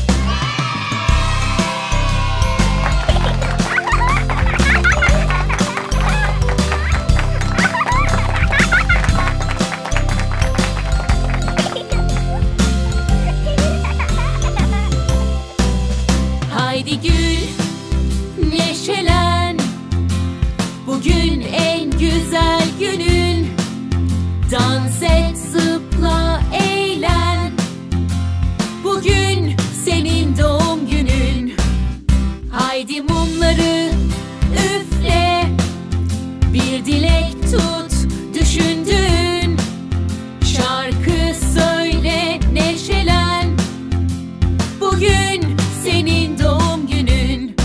Haydi gül, neşelen, bugün en güzel günün. Dans et, zıpla, eğlen, bugün senin doğum günün. Haydi mumları üfle, bir dilek tut düşündüğün. Şarkı söyle, neşelen, bugün senin doğum günün.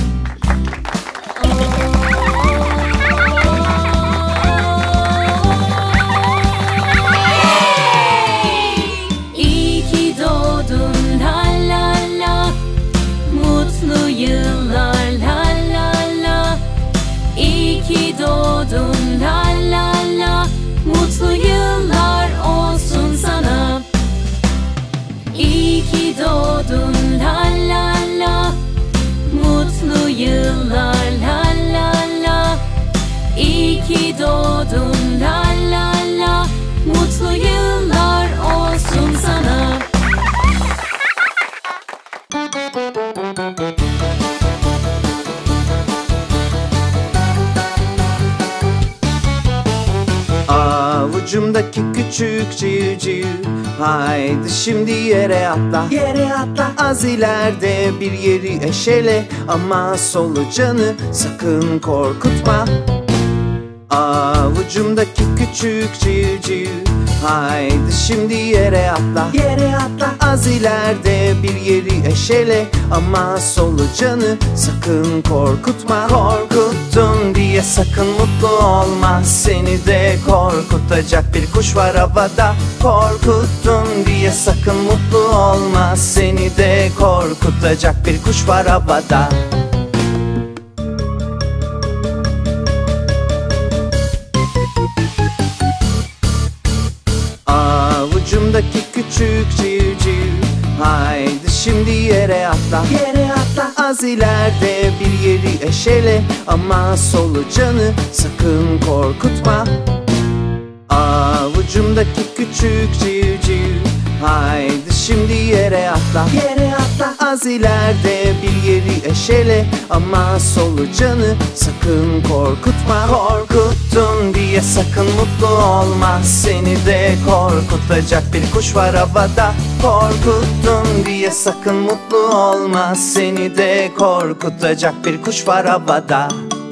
İyi ki doğdun la la la, mutlu yıllar la la la. İyi ki doğdun la la la, mutlu yıllar olsun sana. İyi ki doğdun la la la, mutlu yıllar la la la. İyi ki doğdun la la la, mutlu yıllar olsun sana. Avucumdaki küçük civciv, haydi şimdi yere atla. Az ileride bir yeri eşele, ama solucanı sakın korkutma. Avucumdaki küçük civciv, haydi şimdi yere atla. Az ileride bir yeri eşele, ama solucanı sakın korkutma. Korkuttun diye sakın mutlu olma, seni de korkutacak bir kuş var havada. Korkuttun diye sakın mutlu olma, seni de korkutacak bir kuş var havada. Avucumdaki küçük civciv, haydi şimdi yere atla. Az ileride bir yeri eşele, ama solucanı sakın korkutma. Avucumdaki küçük civciv, Haydi şimdi yere atla, yere atla. Az ileride bir yeri eşele, ama solucanı sakın korkutma. Korkuttun diye sakın mutlu olma, seni de korkutacak bir kuş var havada. Korkuttun diye sakın mutlu olma, seni de korkutacak bir kuş var havada.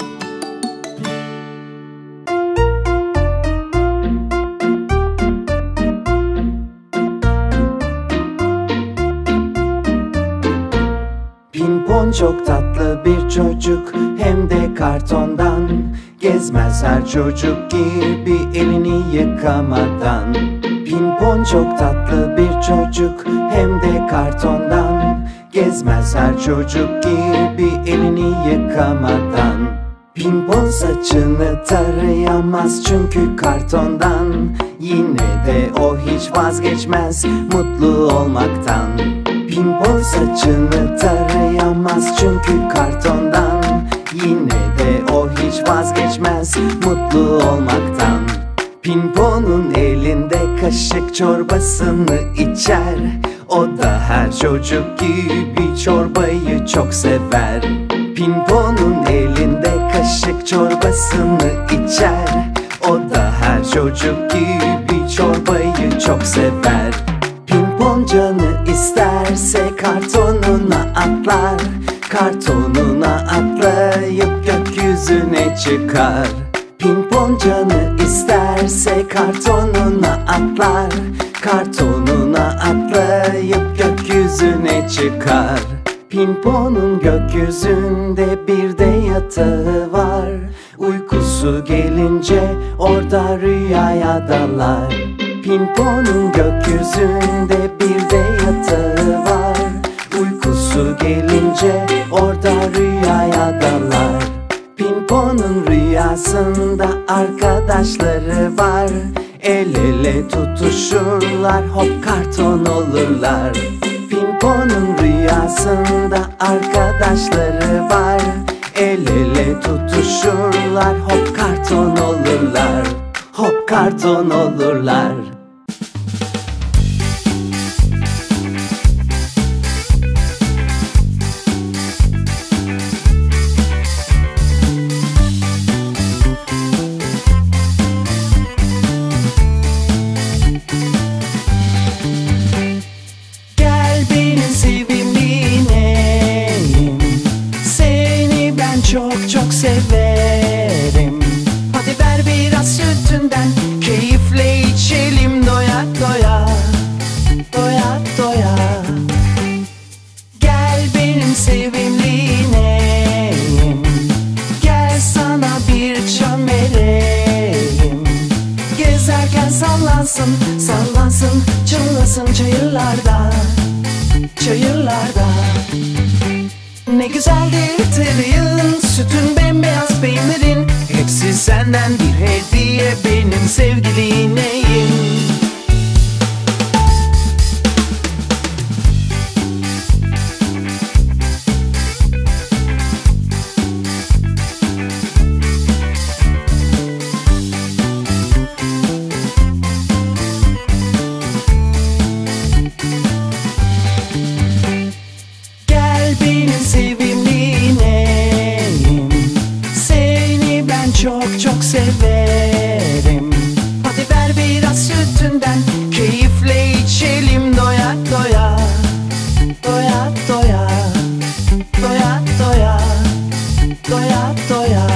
Pimpon çok tatlı bir çocuk, hem de kartondan. Gezmez her çocuk gibi elini yıkamadan. Pimpon çok tatlı bir çocuk, hem de kartondan. Gezmez her çocuk gibi elini yıkamadan. Pimpon saçını tarayamaz çünkü kartondan. Yine de o hiç vazgeçmez mutlu olmaktan. Pimpon saçını tarayamaz çünkü kartondan. Yine de o hiç vazgeçmez mutlu olmaktan. Pinpon'un elinde kaşık çorbasını içer. O da her çocuk gibi çorbayı çok sever. Pinpon'un elinde kaşık çorbasını içer. O da her çocuk gibi çorbayı çok sever. Pimpon canı isterse kartonuna atlar. Kartonuna atlayıp gökyüzüne çıkar. Pimpon canı isterse kartonuna atlar. Kartonuna atlayıp gökyüzüne çıkar. Pinpon'un gökyüzünde bir de yatağı var. Uykusu gelince orada rüyaya dalar. Pinpon'un gökyüzünde bir de yatağı var. Uykusu gelince orada rüyaya dalar. Pinpon'un rüyasında arkadaşları var. El ele tutuşurlar, hop karton olurlar. Pinpon'un rüyasında arkadaşları var. El ele tutuşurlar, hop karton olurlar. Hop karton olurlar. Gel benim sevimli neyim, seni ben çok çok severim. Hadi ver biraz sütünden, keyifle içelim doya doya, doya doya. Gel benim sevimli neyim, gel sana bir çam vereyim. Gezerken sallansın, sallansın, çınlasın çayırlarda, çayırlarda. Ne güzeldir tereyağın, sütün, bembeyaz peynirin. Hepsi senden bir hediye benim sevgili ineğim. Gel benim sevimli neyim, seni ben çok çok severim. Hadi ver biraz sütünden, keyifle içelim doya doya, doya doya, doya doya, doya doya.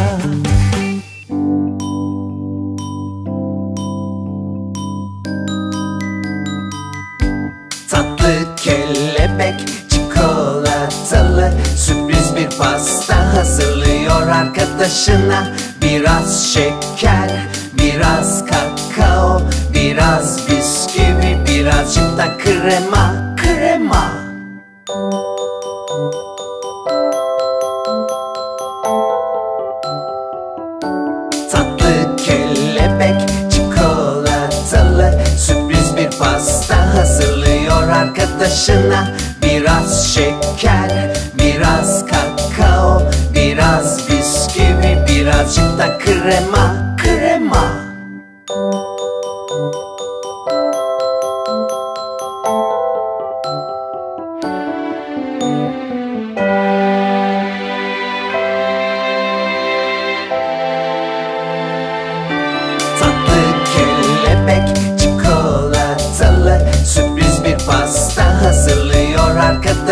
Tatlı kelebek çikolatalı sürpriz bir pasta hazırlıyor arkadaşına. Biraz şeker, biraz kakao, biraz bisküvi, birazcık da krema, krema. Tatlı kelebek çikolatalı sürpriz bir pasta hazırlıyor arkadaşına. Biraz şeker, biraz kakao, biraz bisküvi, birazcık da krema, krema.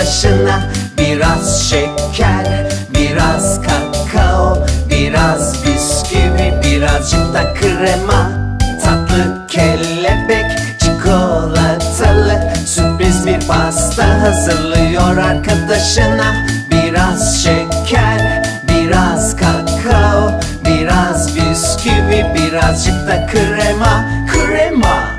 arkadaşına. Biraz şeker, biraz kakao, biraz bisküvi, birazcık da krema. Tatlı kelebek çikolatalı sürpriz bir pasta hazırlıyor arkadaşına. Biraz şeker, biraz kakao, biraz bisküvi, birazcık da krema. Krema.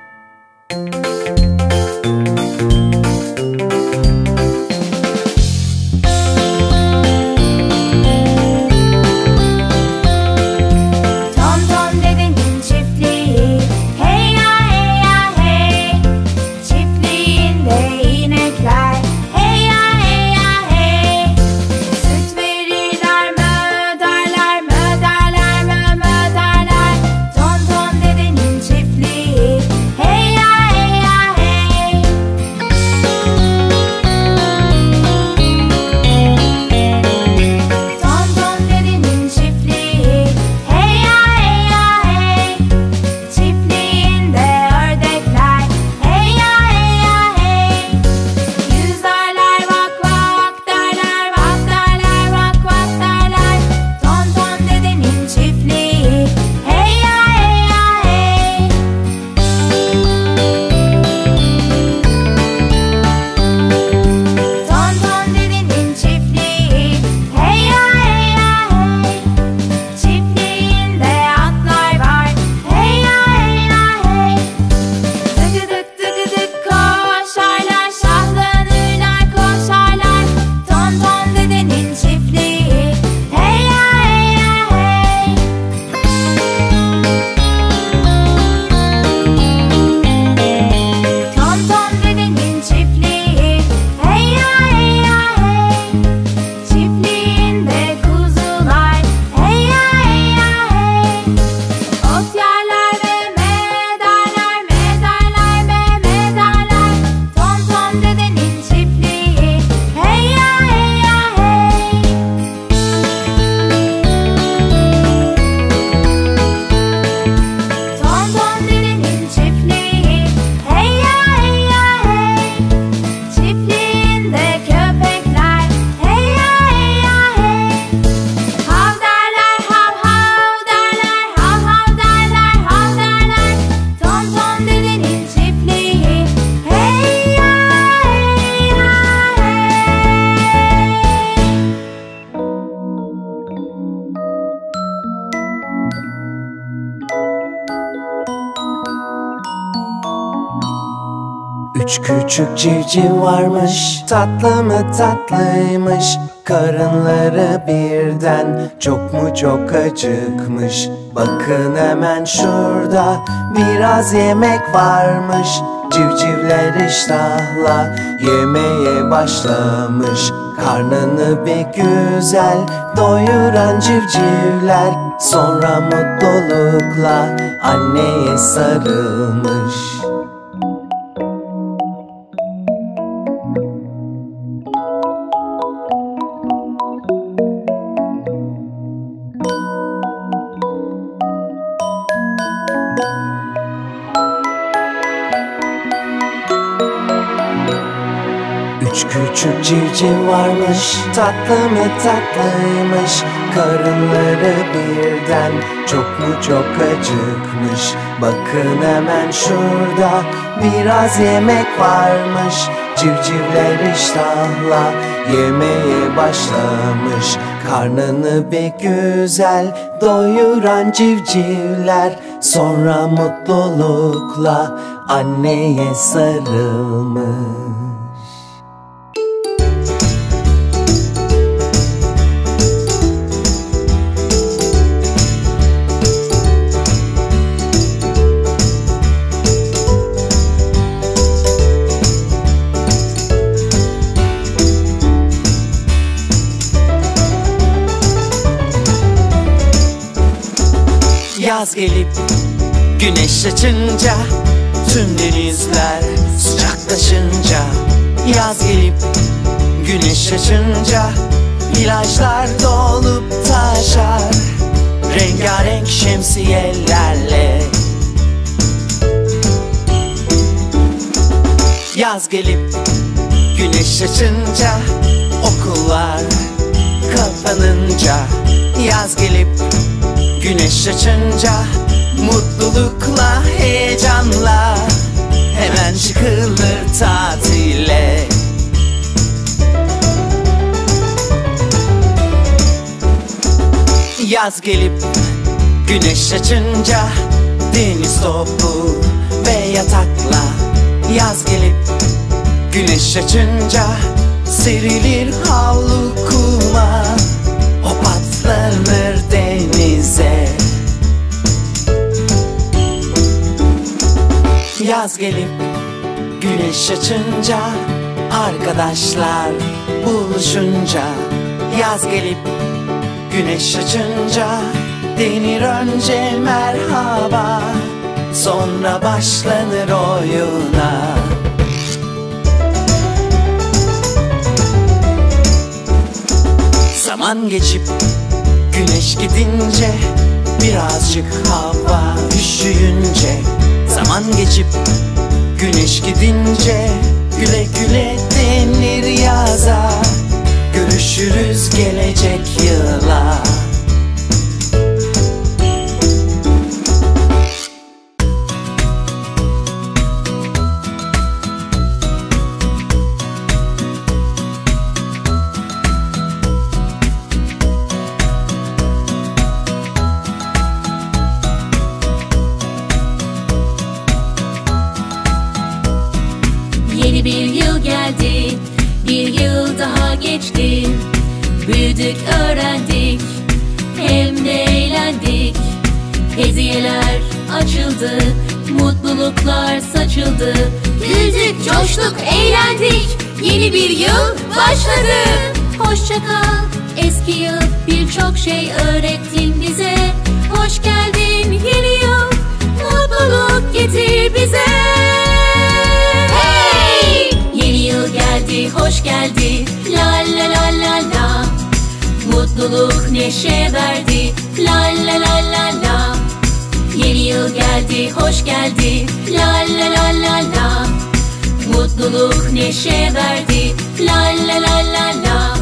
Üç küçük civciv varmış, tatlı mı tatlıymış. Karınları birden çok mu çok acıkmış. Bakın hemen şurada biraz yemek varmış. Civcivler iştahla yemeye başlamış. Karnını bir güzel doyuran civcivler sonra mutlulukla anneye sarılmış. Üç küçük civciv varmış, tatlı mı tatlıymış. Karınları birden çok mu çok acıkmış. Bakın hemen şurada biraz yemek varmış. Civcivler iştahla yemeye başlamış. Karnını bir güzel doyuran civcivler sonra mutlulukla anneye sarılmış. Yaz gelip güneş açınca, tüm denizler sıcaklaşınca. Yaz gelip güneş açınca, plajlar dolup taşar rengarenk şemsiyelerle. Yaz gelip Güneş açınca, okullar kapanınca, yaz gelip güneş açınca, mutlulukla, heyecanla hemen çıkılır tatile. Yaz gelip güneş açınca, deniz topu ve yatakla. Yaz gelip güneş açınca, serilir havlu kuma, hop atlanır denize. Yaz gelip güneş açınca, arkadaşlar buluşunca. Yaz gelip güneş açınca, denir önce merhaba, sonra başlanır oyuna. Zaman geçip güneş gidince, birazcık hava üşüyünce. Zaman geçip güneş gidince, güle güle denir yaza, görüşürüz gelecek yıla. Yeni bir yıl geldi, bir yıl daha geçti. Büyüdük, öğrendik, hem de eğlendik. Hediyeler açıldı, mutluluklar saçıldı. Güldük, coştuk, eğlendik, yeni bir yıl başladı. Hoşça kal eski yıl, birçok şey öğrettin bize. Hoş geldin yeni yıl, mutluluk getir bize. Yeni yıl geldi, hoş geldi, la la la la la. Mutluluk neşe verdi, la la la la la. Yeni yıl geldi, hoş geldi, la la la la la. Mutluluk neşe verdi, la la la la la.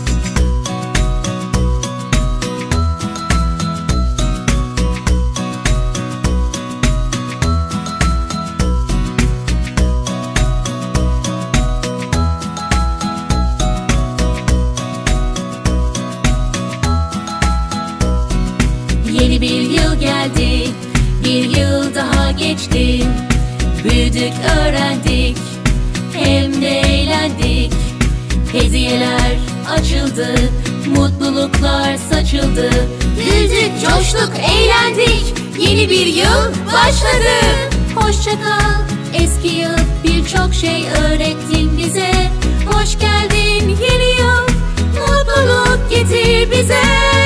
Yeni bir yıl geldi, bir yıl daha geçti. Büyüdük, öğrendik, hem de eğlendik. Hediyeler açıldı, mutluluklar saçıldı. Güldük, coştuk, eğlendik, yeni bir yıl başladı. Hoşça kal eski yıl, birçok şey öğrettin bize. Hoş geldin yeni yıl, mutluluk getir bize.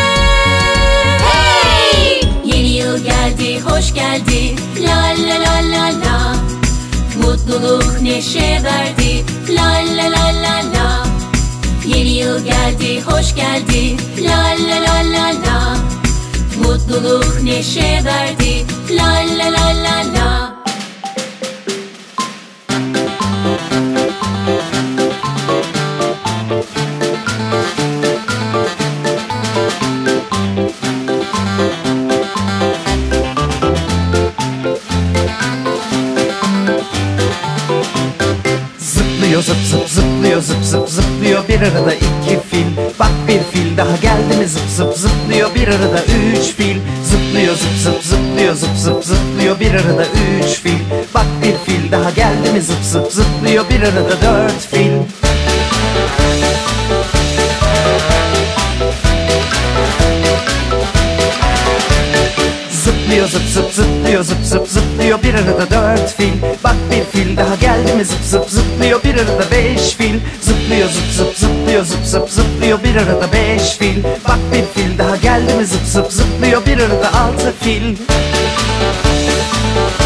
Yeni yıl geldi, hoş geldi, la la la la la. Mutluluk neşe verdi, la la la la la. Yeni yıl geldi, hoş geldi, la la la la la. Mutluluk neşe verdi, la la la la la. Zıplıyor zıp zıp zıplıyor zıp zıp zıplıyor bir arada iki fil. Bak bir fil daha geldi mi zıp zıp zıplıyor bir arada üç fil. Zıplıyor zıp zıp zıplıyor zıp zıp zıplıyor bir arada üç fil. Bak bir fil daha geldi mi zıp zıp zıplıyor bir arada dört fil. Zıplıyor zıp zıp zıplıyor zıp zıp zıplıyor bir arada dört fil. Bak bir fil daha geldi mi zıp zıp zıplıyor bir arada beş fil. Zıplıyor zıp zıp zıplıyor zıp zıp zıplıyor bir arada beş fil. Bak bir fil daha geldi mi zıp zıp zıplıyor bir arada altı fil.